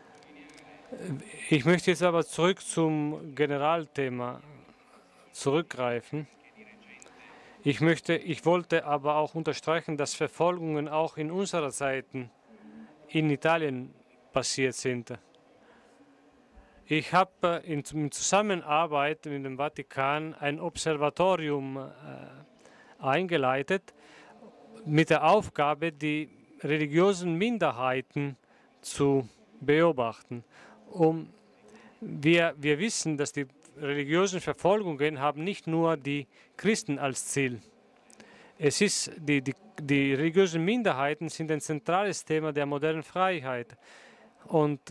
Ich möchte jetzt aber zurück zum Generalthema zurückgreifen. Ich, möchte, ich wollte aber auch unterstreichen, dass Verfolgungen auch in unserer Zeit in Italien passiert sind. Ich habe in, in Zusammenarbeit mit dem Vatikan ein Observatorium äh, eingeleitet mit der Aufgabe, die religiösen Minderheiten zu beobachten. Um, wir, wir wissen, dass die religiösen Verfolgungen haben nicht nur die Christen als Ziel. Es ist, die, die, die religiösen Minderheiten sind ein zentrales Thema der modernen Freiheit. Und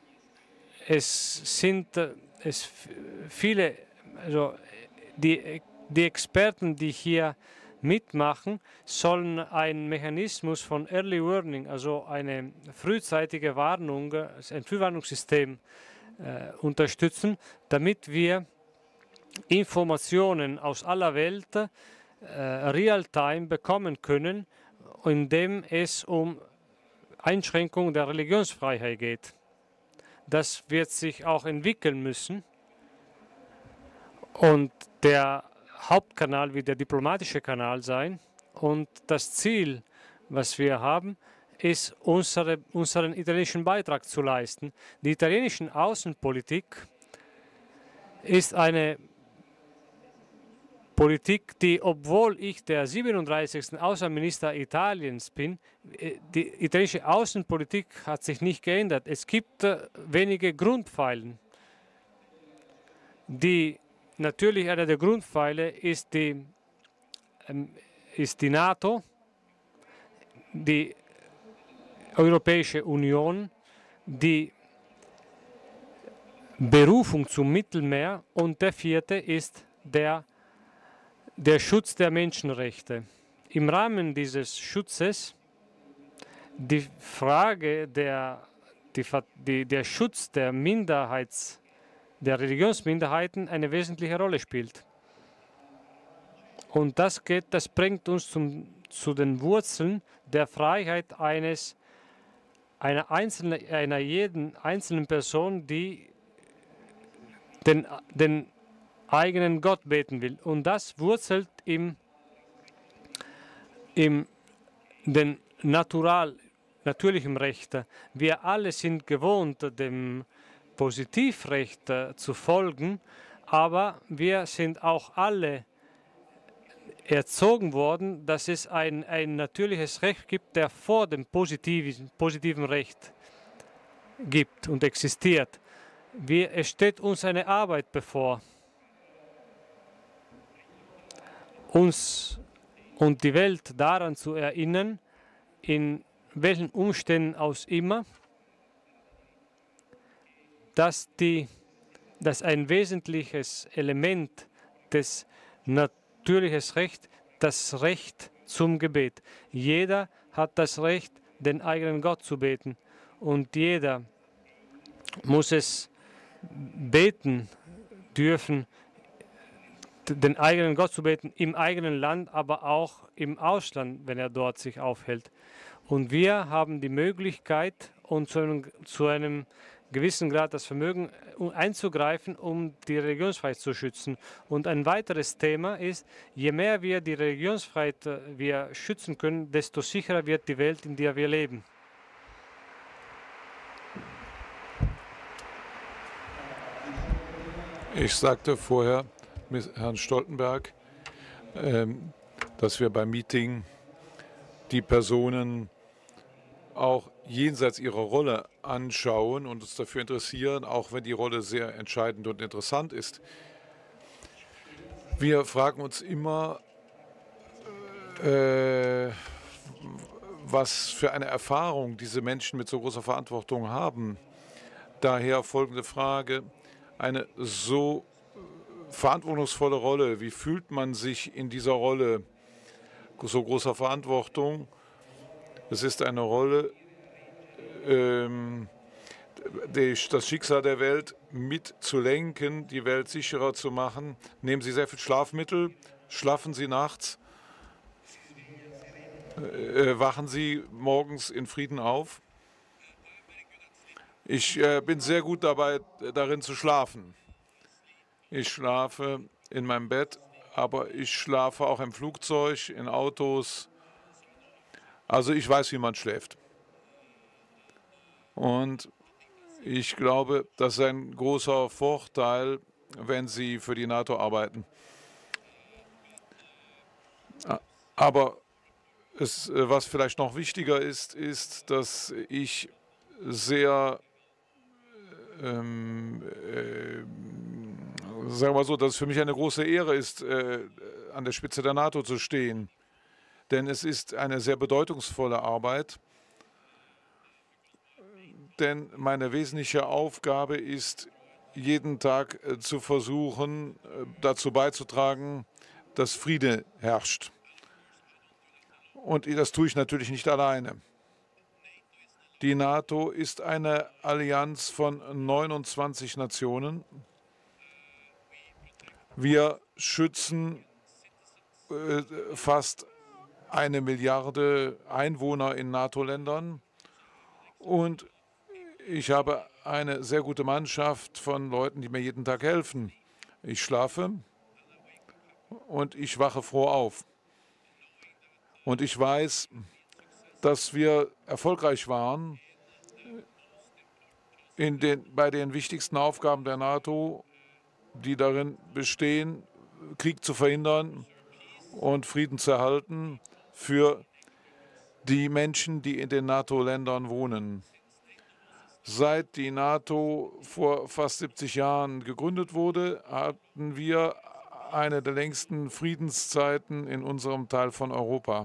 es sind es viele, also die, die Experten, die hier mitmachen, sollen einen Mechanismus von Early Warning, also eine frühzeitige Warnung, ein Frühwarnungssystem äh, unterstützen, damit wir Informationen aus aller Welt äh, real-time bekommen können, indem es um Einschränkung der Religionsfreiheit geht. Das wird sich auch entwickeln müssen und der Hauptkanal wird der diplomatische Kanal sein. Und das Ziel, was wir haben, ist, unsere, unseren italienischen Beitrag zu leisten. Die italienische Außenpolitik ist eine Politik, die, obwohl ich der siebenunddreißigste Außenminister Italiens bin, die italienische Außenpolitik hat sich nicht geändert. Es gibt äh, wenige Grundpfeilen. Die, natürlich einer der Grundpfeiler ist die, ähm, ist die NATO, die Europäische Union, die Berufung zum Mittelmeer und der vierte ist der Der Schutz der Menschenrechte. Im Rahmen dieses Schutzes die Frage der, die, die, der Schutz der Minderheits, der Religionsminderheiten eine wesentliche Rolle spielt. Und das geht, das bringt uns zum, zu den Wurzeln der Freiheit eines, einer, einzelnen, einer jeden einzelnen Person, die den, den eigenen Gott beten will. Und das wurzelt im, im den Natural, natürlichen Recht. Wir alle sind gewohnt, dem Positivrecht äh, zu folgen, aber wir sind auch alle erzogen worden, dass es ein, ein natürliches Recht gibt, der vor dem positiven, positiven Recht gibt und existiert. Wir, es steht uns eine Arbeit bevor. Uns und die Welt daran zu erinnern, in welchen Umständen aus immer, dass, die, dass ein wesentliches Element des natürlichen Rechts das Recht zum Gebet. Jeder hat das Recht, den eigenen Gott zu beten und jeder muss es beten dürfen, den eigenen Gott zu beten, im eigenen Land, aber auch im Ausland, wenn er dort sich aufhält. Und wir haben die Möglichkeit und zu einem, zu einem gewissen Grad das Vermögen einzugreifen, um die Religionsfreiheit zu schützen. Und ein weiteres Thema ist, je mehr wir die Religionsfreiheit wir schützen können, desto sicherer wird die Welt, in der wir leben. Ich sagte vorher mit Herrn Stoltenberg, ähm, dass wir beim Meeting die Personen auch jenseits ihrer Rolle anschauen und uns dafür interessieren, auch wenn die Rolle sehr entscheidend und interessant ist. Wir fragen uns immer, äh, was für eine Erfahrung diese Menschen mit so großer Verantwortung haben. Daher folgende Frage: Eine so verantwortungsvolle Rolle, wie fühlt man sich in dieser Rolle so großer Verantwortung? Es ist eine Rolle, ähm, die, das Schicksal der Welt mitzulenken, die Welt sicherer zu machen. Nehmen Sie sehr viel Schlafmittel, schlafen Sie nachts, äh, wachen Sie morgens in Frieden auf. Ich äh, bin sehr gut dabei, darin zu schlafen. Ich schlafe in meinem Bett, aber ich schlafe auch im Flugzeug, in Autos. Also ich weiß, wie man schläft. Und ich glaube, das ist ein großer Vorteil, wenn Sie für die NATO arbeiten. Aber es, was vielleicht noch wichtiger ist, ist, dass ich sehr, ähm, äh, sagen wir mal so, dass es für mich eine große Ehre ist, äh, an der Spitze der NATO zu stehen. Denn es ist eine sehr bedeutungsvolle Arbeit. Denn meine wesentliche Aufgabe ist, jeden Tag äh, zu versuchen, äh, dazu beizutragen, dass Friede herrscht. Und das tue ich natürlich nicht alleine. Die NATO ist eine Allianz von neunundzwanzig Nationen. Wir schützen äh, fast eine Milliarde Einwohner in NATO-Ländern. Und ich habe eine sehr gute Mannschaft von Leuten, die mir jeden Tag helfen. Ich schlafe und ich wache froh auf. Und ich weiß, dass wir erfolgreich waren in den, bei den wichtigsten Aufgaben der NATO, die darin bestehen, Krieg zu verhindern und Frieden zu erhalten für die Menschen, die in den NATO-Ländern wohnen. Seit die NATO vor fast siebzig Jahren gegründet wurde, hatten wir eine der längsten Friedenszeiten in unserem Teil von Europa.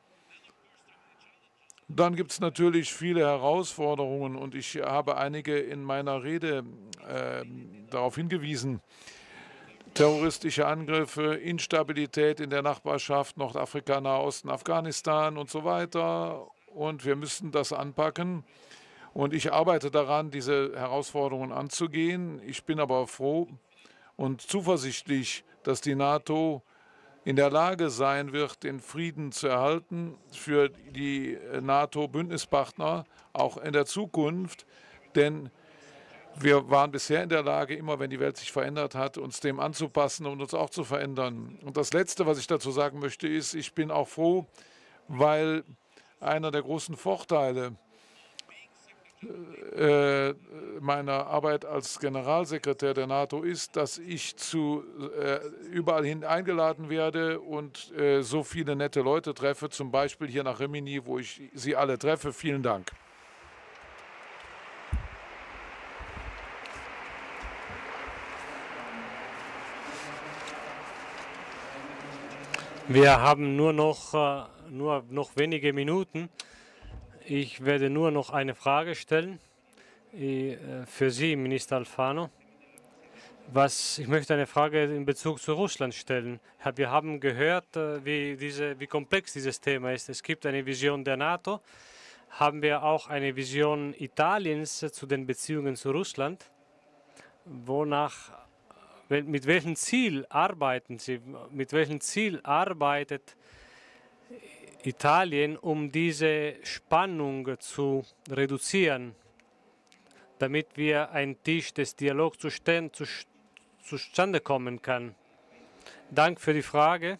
Dann gibt es natürlich viele Herausforderungen und ich habe einige in meiner Rede äh, darauf hingewiesen. Terroristische Angriffe, Instabilität in der Nachbarschaft, Nordafrika, Nahosten, Afghanistan und so weiter. Und wir müssen das anpacken. Und ich arbeite daran, diese Herausforderungen anzugehen. Ich bin aber froh und zuversichtlich, dass die NATO in der Lage sein wird, den Frieden zu erhalten für die NATO-Bündnispartner, auch in der Zukunft. Denn wir waren bisher in der Lage, immer wenn die Welt sich verändert hat, uns dem anzupassen und uns auch zu verändern. Und das Letzte, was ich dazu sagen möchte, ist, ich bin auch froh, weil einer der großen Vorteile äh, meiner Arbeit als Generalsekretär der NATO ist, dass ich zu äh, überall hin eingeladen werde und äh, so viele nette Leute treffe, zum Beispiel hier nach Rimini, wo ich sie alle treffe. Vielen Dank. Wir haben nur noch, äh, nur noch wenige Minuten. Ich werde nur noch eine Frage stellen äh, für Sie, Minister Alfano. Was, ich möchte eine Frage in Bezug zu Russland stellen. Wir haben gehört, äh, wie, diese, wie komplex dieses Thema ist. Es gibt eine Vision der NATO. Haben wir auch eine Vision Italiens zu den Beziehungen zu Russland? Wonach Mit welchem Ziel arbeiten Sie? Mit welchem Ziel arbeitet Italien, um diese Spannung zu reduzieren, damit wir ein Tisch des Dialogs zustande kommen kann? Dank für die Frage.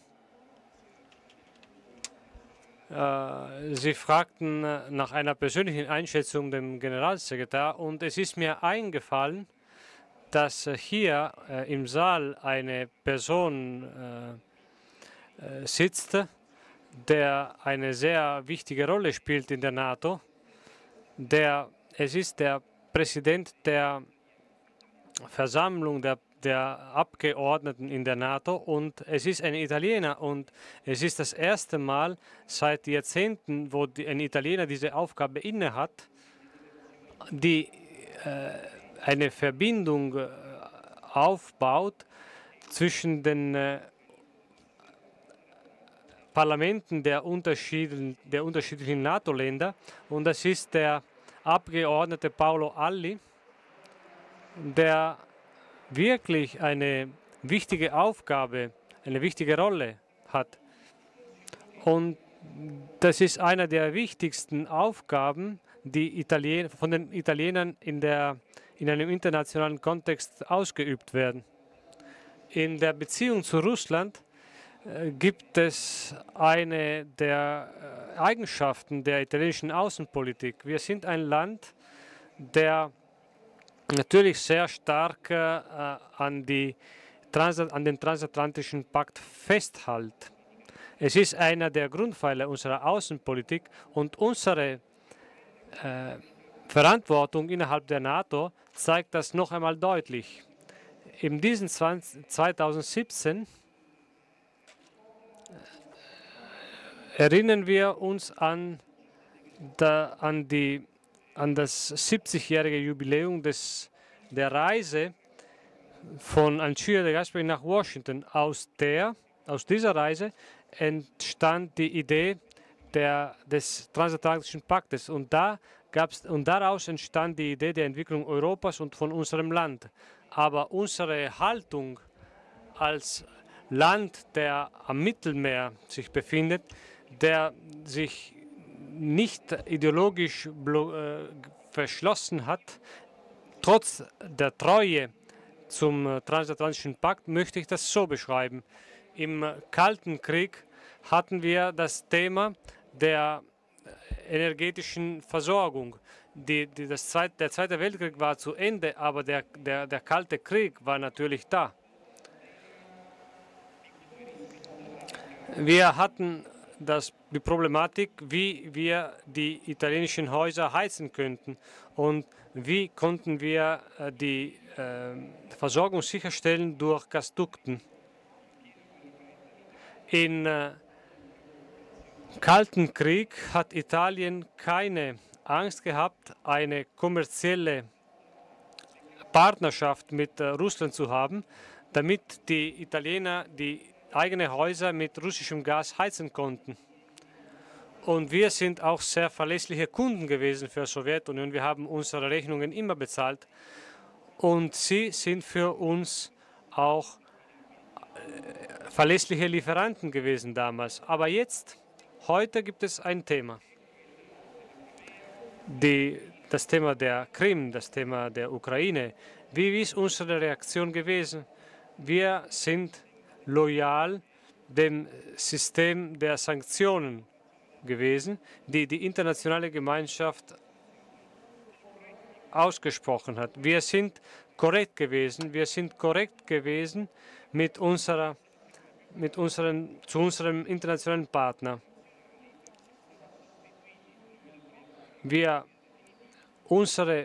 Sie fragten nach einer persönlichen Einschätzung dem Generalsekretär und es ist mir eingefallen, dass hier äh, im Saal eine Person äh, äh, sitzt, der eine sehr wichtige Rolle spielt in der NATO. Der, es ist der Präsident der Versammlung der, der Abgeordneten in der NATO und es ist ein Italiener und es ist das erste Mal seit Jahrzehnten, wo die, ein Italiener diese Aufgabe innehat, die äh, eine Verbindung äh, aufbaut zwischen den äh, Parlamenten der, unterschiedlichen, der unterschiedlichen NATO-Länder. Und das ist der Abgeordnete Paolo Alli, der wirklich eine wichtige Aufgabe, eine wichtige Rolle hat. Und das ist eine der wichtigsten Aufgaben, die Italien, von den Italienern in der in einem internationalen Kontext ausgeübt werden. In der Beziehung zu Russland äh, gibt es eine der äh, Eigenschaften der italienischen Außenpolitik. Wir sind ein Land, der natürlich sehr stark äh, an, die Transat an den transatlantischen Pakt festhält. Es ist einer der Grundpfeiler unserer Außenpolitik und unsere äh, Verantwortung innerhalb der NATO zeigt das noch einmal deutlich. In diesem zweitausendsiebzehn erinnern wir uns an, da, an, die, an das siebzigjährige Jubiläum des, der Reise von Alcide de Gasperi nach Washington. Aus, der, aus dieser Reise entstand die Idee der, des Transatlantischen Paktes. Und, da gab's, und daraus entstand die Idee der Entwicklung Europas und von unserem Land. Aber unsere Haltung als Land, der am Mittelmeer sich befindet, der sich nicht ideologisch äh, verschlossen hat, trotz der Treue zum äh, Transatlantischen Pakt, möchte ich das so beschreiben. Im äh, Kalten Krieg hatten wir das Thema der energetischen Versorgung. Die, die, das Zweit, der Zweite Weltkrieg war zu Ende, aber der, der, der Kalte Krieg war natürlich da. Wir hatten das, die Problematik, wie wir die italienischen Häuser heizen könnten und wie konnten wir äh, die äh, Versorgung sicherstellen durch Gasdukten. Im äh, Kalten Krieg hat Italien keine Angst gehabt, eine kommerzielle Partnerschaft mit äh, Russland zu haben, damit die Italiener die eigenen Häuser mit russischem Gas heizen konnten. Und wir sind auch sehr verlässliche Kunden gewesen für die Sowjetunion. Wir haben unsere Rechnungen immer bezahlt. Und sie sind für uns auch äh, verlässliche Lieferanten gewesen damals. Aber jetzt, heute gibt es ein Thema. Die, das Thema der Krim, das Thema der Ukraine. Wie ist unsere Reaktion gewesen? Wir sind loyal dem System der Sanktionen gewesen, die die internationale Gemeinschaft ausgesprochen hat. Wir sind korrekt gewesen, wir sind korrekt gewesen mit unserer, mit unseren, zu unserem internationalen Partner. Wir, unsere,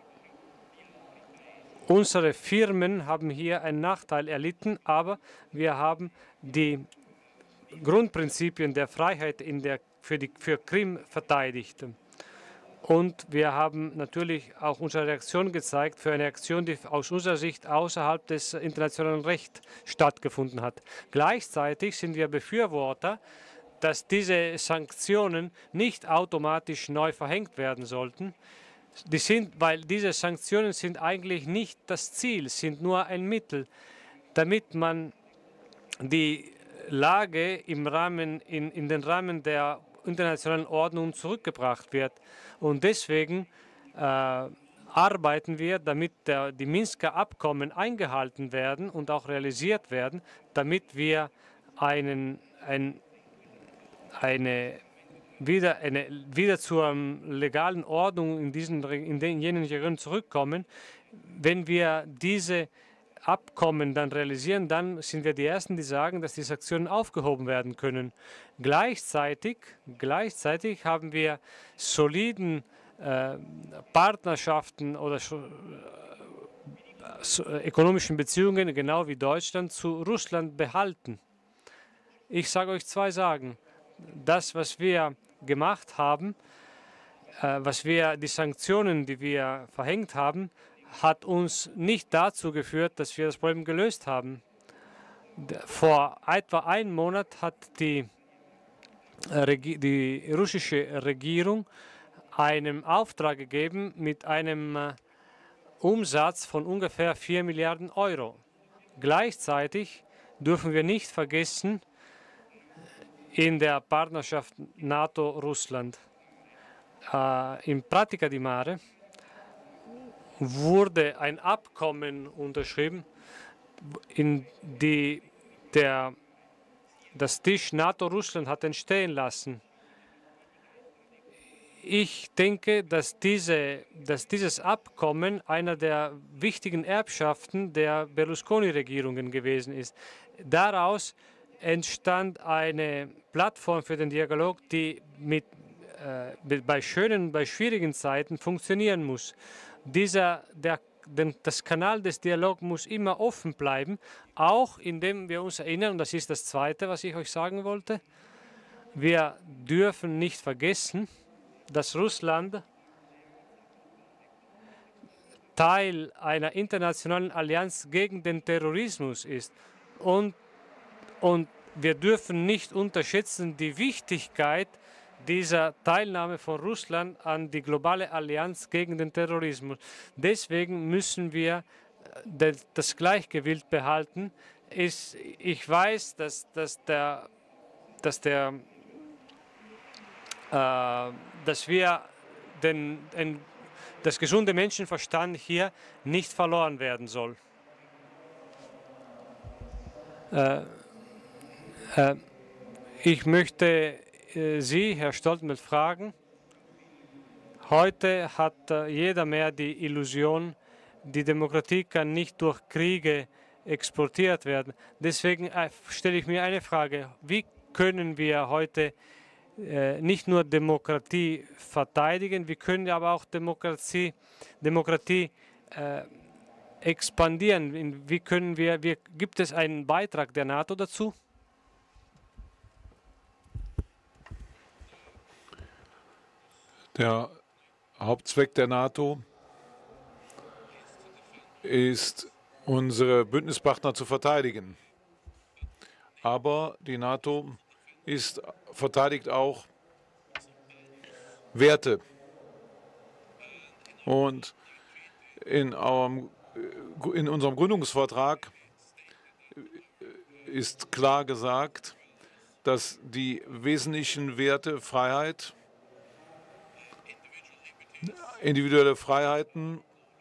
unsere Firmen haben hier einen Nachteil erlitten, aber wir haben die Grundprinzipien der Freiheit in der, für, die, für Krim verteidigt. Und wir haben natürlich auch unsere Reaktion gezeigt für eine Aktion, die aus unserer Sicht außerhalb des internationalen Rechts stattgefunden hat. Gleichzeitig sind wir Befürworter, dass diese Sanktionen nicht automatisch neu verhängt werden sollten. Die sind, weil diese Sanktionen sind eigentlich nicht das Ziel, sind nur ein Mittel, damit man die Lage im Rahmen, in, in den Rahmen der internationalen Ordnung zurückgebracht wird. Und deswegen äh, arbeiten wir, damit der, die Minsker Abkommen eingehalten werden und auch realisiert werden, damit wir einen, ein, eine, wieder, eine, wieder zur legalen Ordnung in, diesen, in den, jenen Regionen zurückkommen. Wenn wir diese Abkommen dann realisieren, dann sind wir die Ersten, die sagen, dass die Sanktionen aufgehoben werden können. Gleichzeitig, gleichzeitig haben wir soliden äh, Partnerschaften oder äh, ökonomischen Beziehungen, genau wie Deutschland, zu Russland behalten. Ich sage euch zwei Sachen. Das, was wir gemacht haben, äh, was wir, die Sanktionen, die wir verhängt haben, hat uns nicht dazu geführt, dass wir das Problem gelöst haben. Vor etwa einem Monat hat die, die russische Regierung einen Auftrag gegeben mit einem Umsatz von ungefähr vier Milliarden Euro. Gleichzeitig dürfen wir nicht vergessen, in der Partnerschaft NATO-Russland, äh, in Pratica di Mare, wurde ein Abkommen unterschrieben, in die der, das Tisch NATO-Russland hat entstehen lassen. Ich denke, dass, diese, dass dieses Abkommen einer der wichtigen Erbschaften der Berlusconi-Regierungen gewesen ist. Daraus entstand eine Plattform für den Dialog, die mit, äh, bei schönen, bei schwierigen Zeiten funktionieren muss. Dieser, der, den, das Kanal des Dialogs muss immer offen bleiben, auch indem wir uns erinnern, und das ist das Zweite, was ich euch sagen wollte, wir dürfen nicht vergessen, dass Russland Teil einer internationalen Allianz gegen den Terrorismus ist. Und, und wir dürfen nicht unterschätzen die Wichtigkeit dieser Teilnahme von Russland an die globale Allianz gegen den Terrorismus. Deswegen müssen wir das Gleichgewicht behalten. Ich weiß, dass, dass, der, dass, der, äh, dass wir den, den, das gesunde Menschenverstand hier nicht verloren werden soll. Äh, äh, ich möchte äh, Sie, Herr Stoltenberg, fragen. Heute hat äh, jeder mehr die Illusion, die Demokratie kann nicht durch Kriege exportiert werden. Deswegen äh, stelle ich mir eine Frage: Wie können wir heute äh, nicht nur Demokratie verteidigen, wie können wir aber auch Demokratie, Demokratie äh, expandieren? Wie können wir, wie, gibt es einen Beitrag der NATO dazu? Der Hauptzweck der NATO ist, unsere Bündnispartner zu verteidigen. Aber die NATO ist, verteidigt auch Werte. Und in, eurem, in unserem Gründungsvertrag ist klar gesagt, dass die wesentlichen Werte Freiheit, individuelle Freiheiten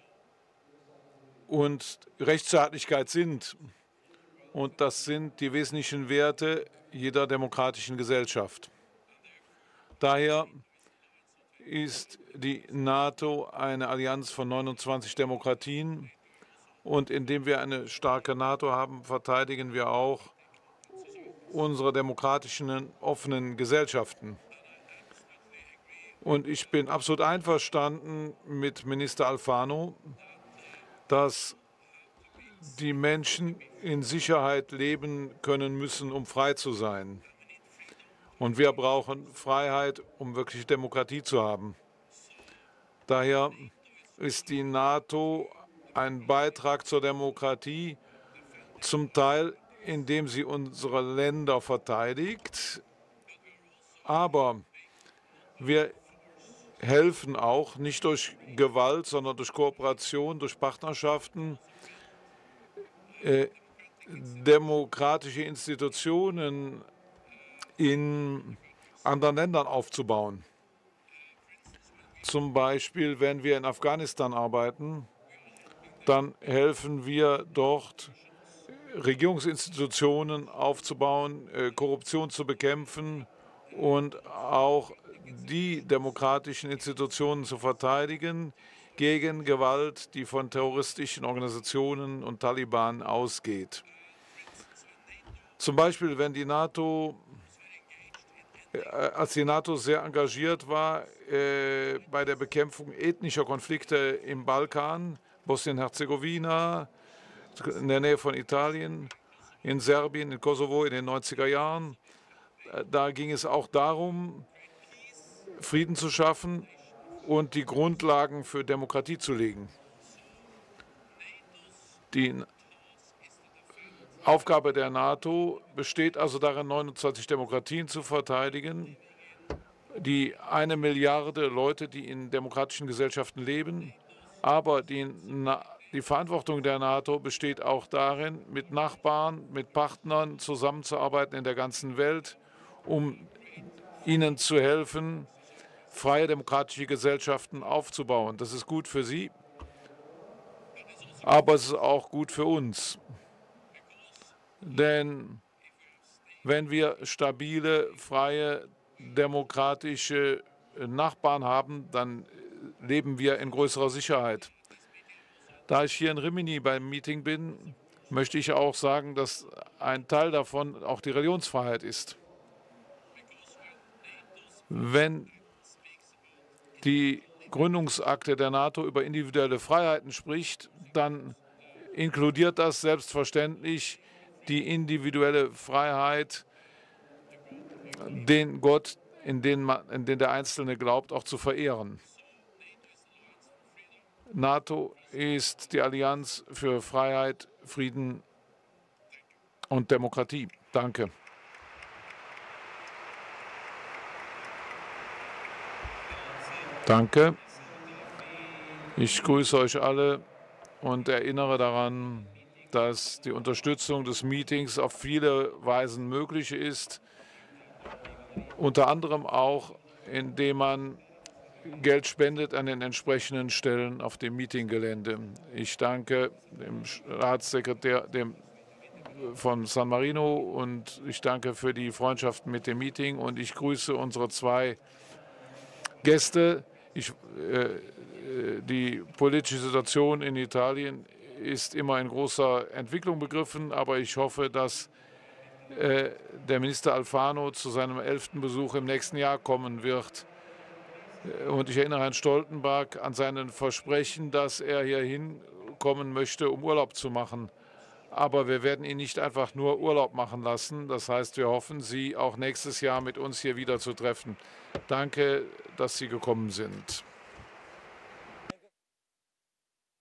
und Rechtsstaatlichkeit sind. Und das sind die wesentlichen Werte jeder demokratischen Gesellschaft. Daher ist die NATO eine Allianz von neunundzwanzig Demokratien. Und indem wir eine starke NATO haben, verteidigen wir auch unsere demokratischen, offenen Gesellschaften. Und ich bin absolut einverstanden mit Minister Alfano, dass die Menschen in Sicherheit leben können müssen, um frei zu sein. Und wir brauchen Freiheit, um wirklich Demokratie zu haben. Daher ist die NATO ein Beitrag zur Demokratie, zum Teil, indem sie unsere Länder verteidigt. Aber wir helfen auch nicht durch Gewalt, sondern durch Kooperation, durch Partnerschaften, äh, demokratische Institutionen in anderen Ländern aufzubauen. Zum Beispiel, wenn wir in Afghanistan arbeiten, dann helfen wir dort, Regierungsinstitutionen aufzubauen, äh, Korruption zu bekämpfen und auch die demokratischen Institutionen zu verteidigen gegen Gewalt, die von terroristischen Organisationen und Taliban ausgeht. Zum Beispiel, wenn die NATO, äh, als die NATO sehr engagiert war äh, bei der Bekämpfung ethnischer Konflikte im Balkan, Bosnien-Herzegowina, in der Nähe von Italien, in Serbien, in Kosovo in den neunziger Jahren, äh, da ging es auch darum, Frieden zu schaffen und die Grundlagen für Demokratie zu legen. Die Aufgabe der NATO besteht also darin, neunundzwanzig Demokratien zu verteidigen, die eine Milliarde Leute, die in demokratischen Gesellschaften leben. Aber die, die Verantwortung der NATO besteht auch darin, mit Nachbarn, mit Partnern zusammenzuarbeiten in der ganzen Welt, um ihnen zu helfen, freie demokratische Gesellschaften aufzubauen. Das ist gut für sie, aber es ist auch gut für uns. Denn wenn wir stabile, freie, demokratische Nachbarn haben, dann leben wir in größerer Sicherheit. Da ich hier in Rimini beim Meeting bin, möchte ich auch sagen, dass ein Teil davon auch die Religionsfreiheit ist. Wenn die Gründungsakte der NATO über individuelle Freiheiten spricht, dann inkludiert das selbstverständlich die individuelle Freiheit, den Gott, in den, man, in den der Einzelne glaubt, auch zu verehren. NATO ist die Allianz für Freiheit, Frieden und Demokratie. Danke. Danke. Ich grüße euch alle und erinnere daran, dass die Unterstützung des Meetings auf viele Weisen möglich ist, unter anderem auch, indem man Geld spendet an den entsprechenden Stellen auf dem Meetinggelände. Ich danke dem Staatssekretär dem, von San Marino und ich danke für die Freundschaft mit dem Meeting und ich grüße unsere zwei Gäste. Ich, äh, die politische Situation in Italien ist immer in großer Entwicklung begriffen, aber ich hoffe, dass äh, der Minister Alfano zu seinem elften Besuch im nächsten Jahr kommen wird. Und ich erinnere Herrn Stoltenberg an seinen Versprechen, dass er hier hinkommen möchte, um Urlaub zu machen. Aber wir werden ihn nicht einfach nur Urlaub machen lassen. Das heißt, wir hoffen, Sie auch nächstes Jahr mit uns hier wieder zu treffen. Danke, dass Sie gekommen sind.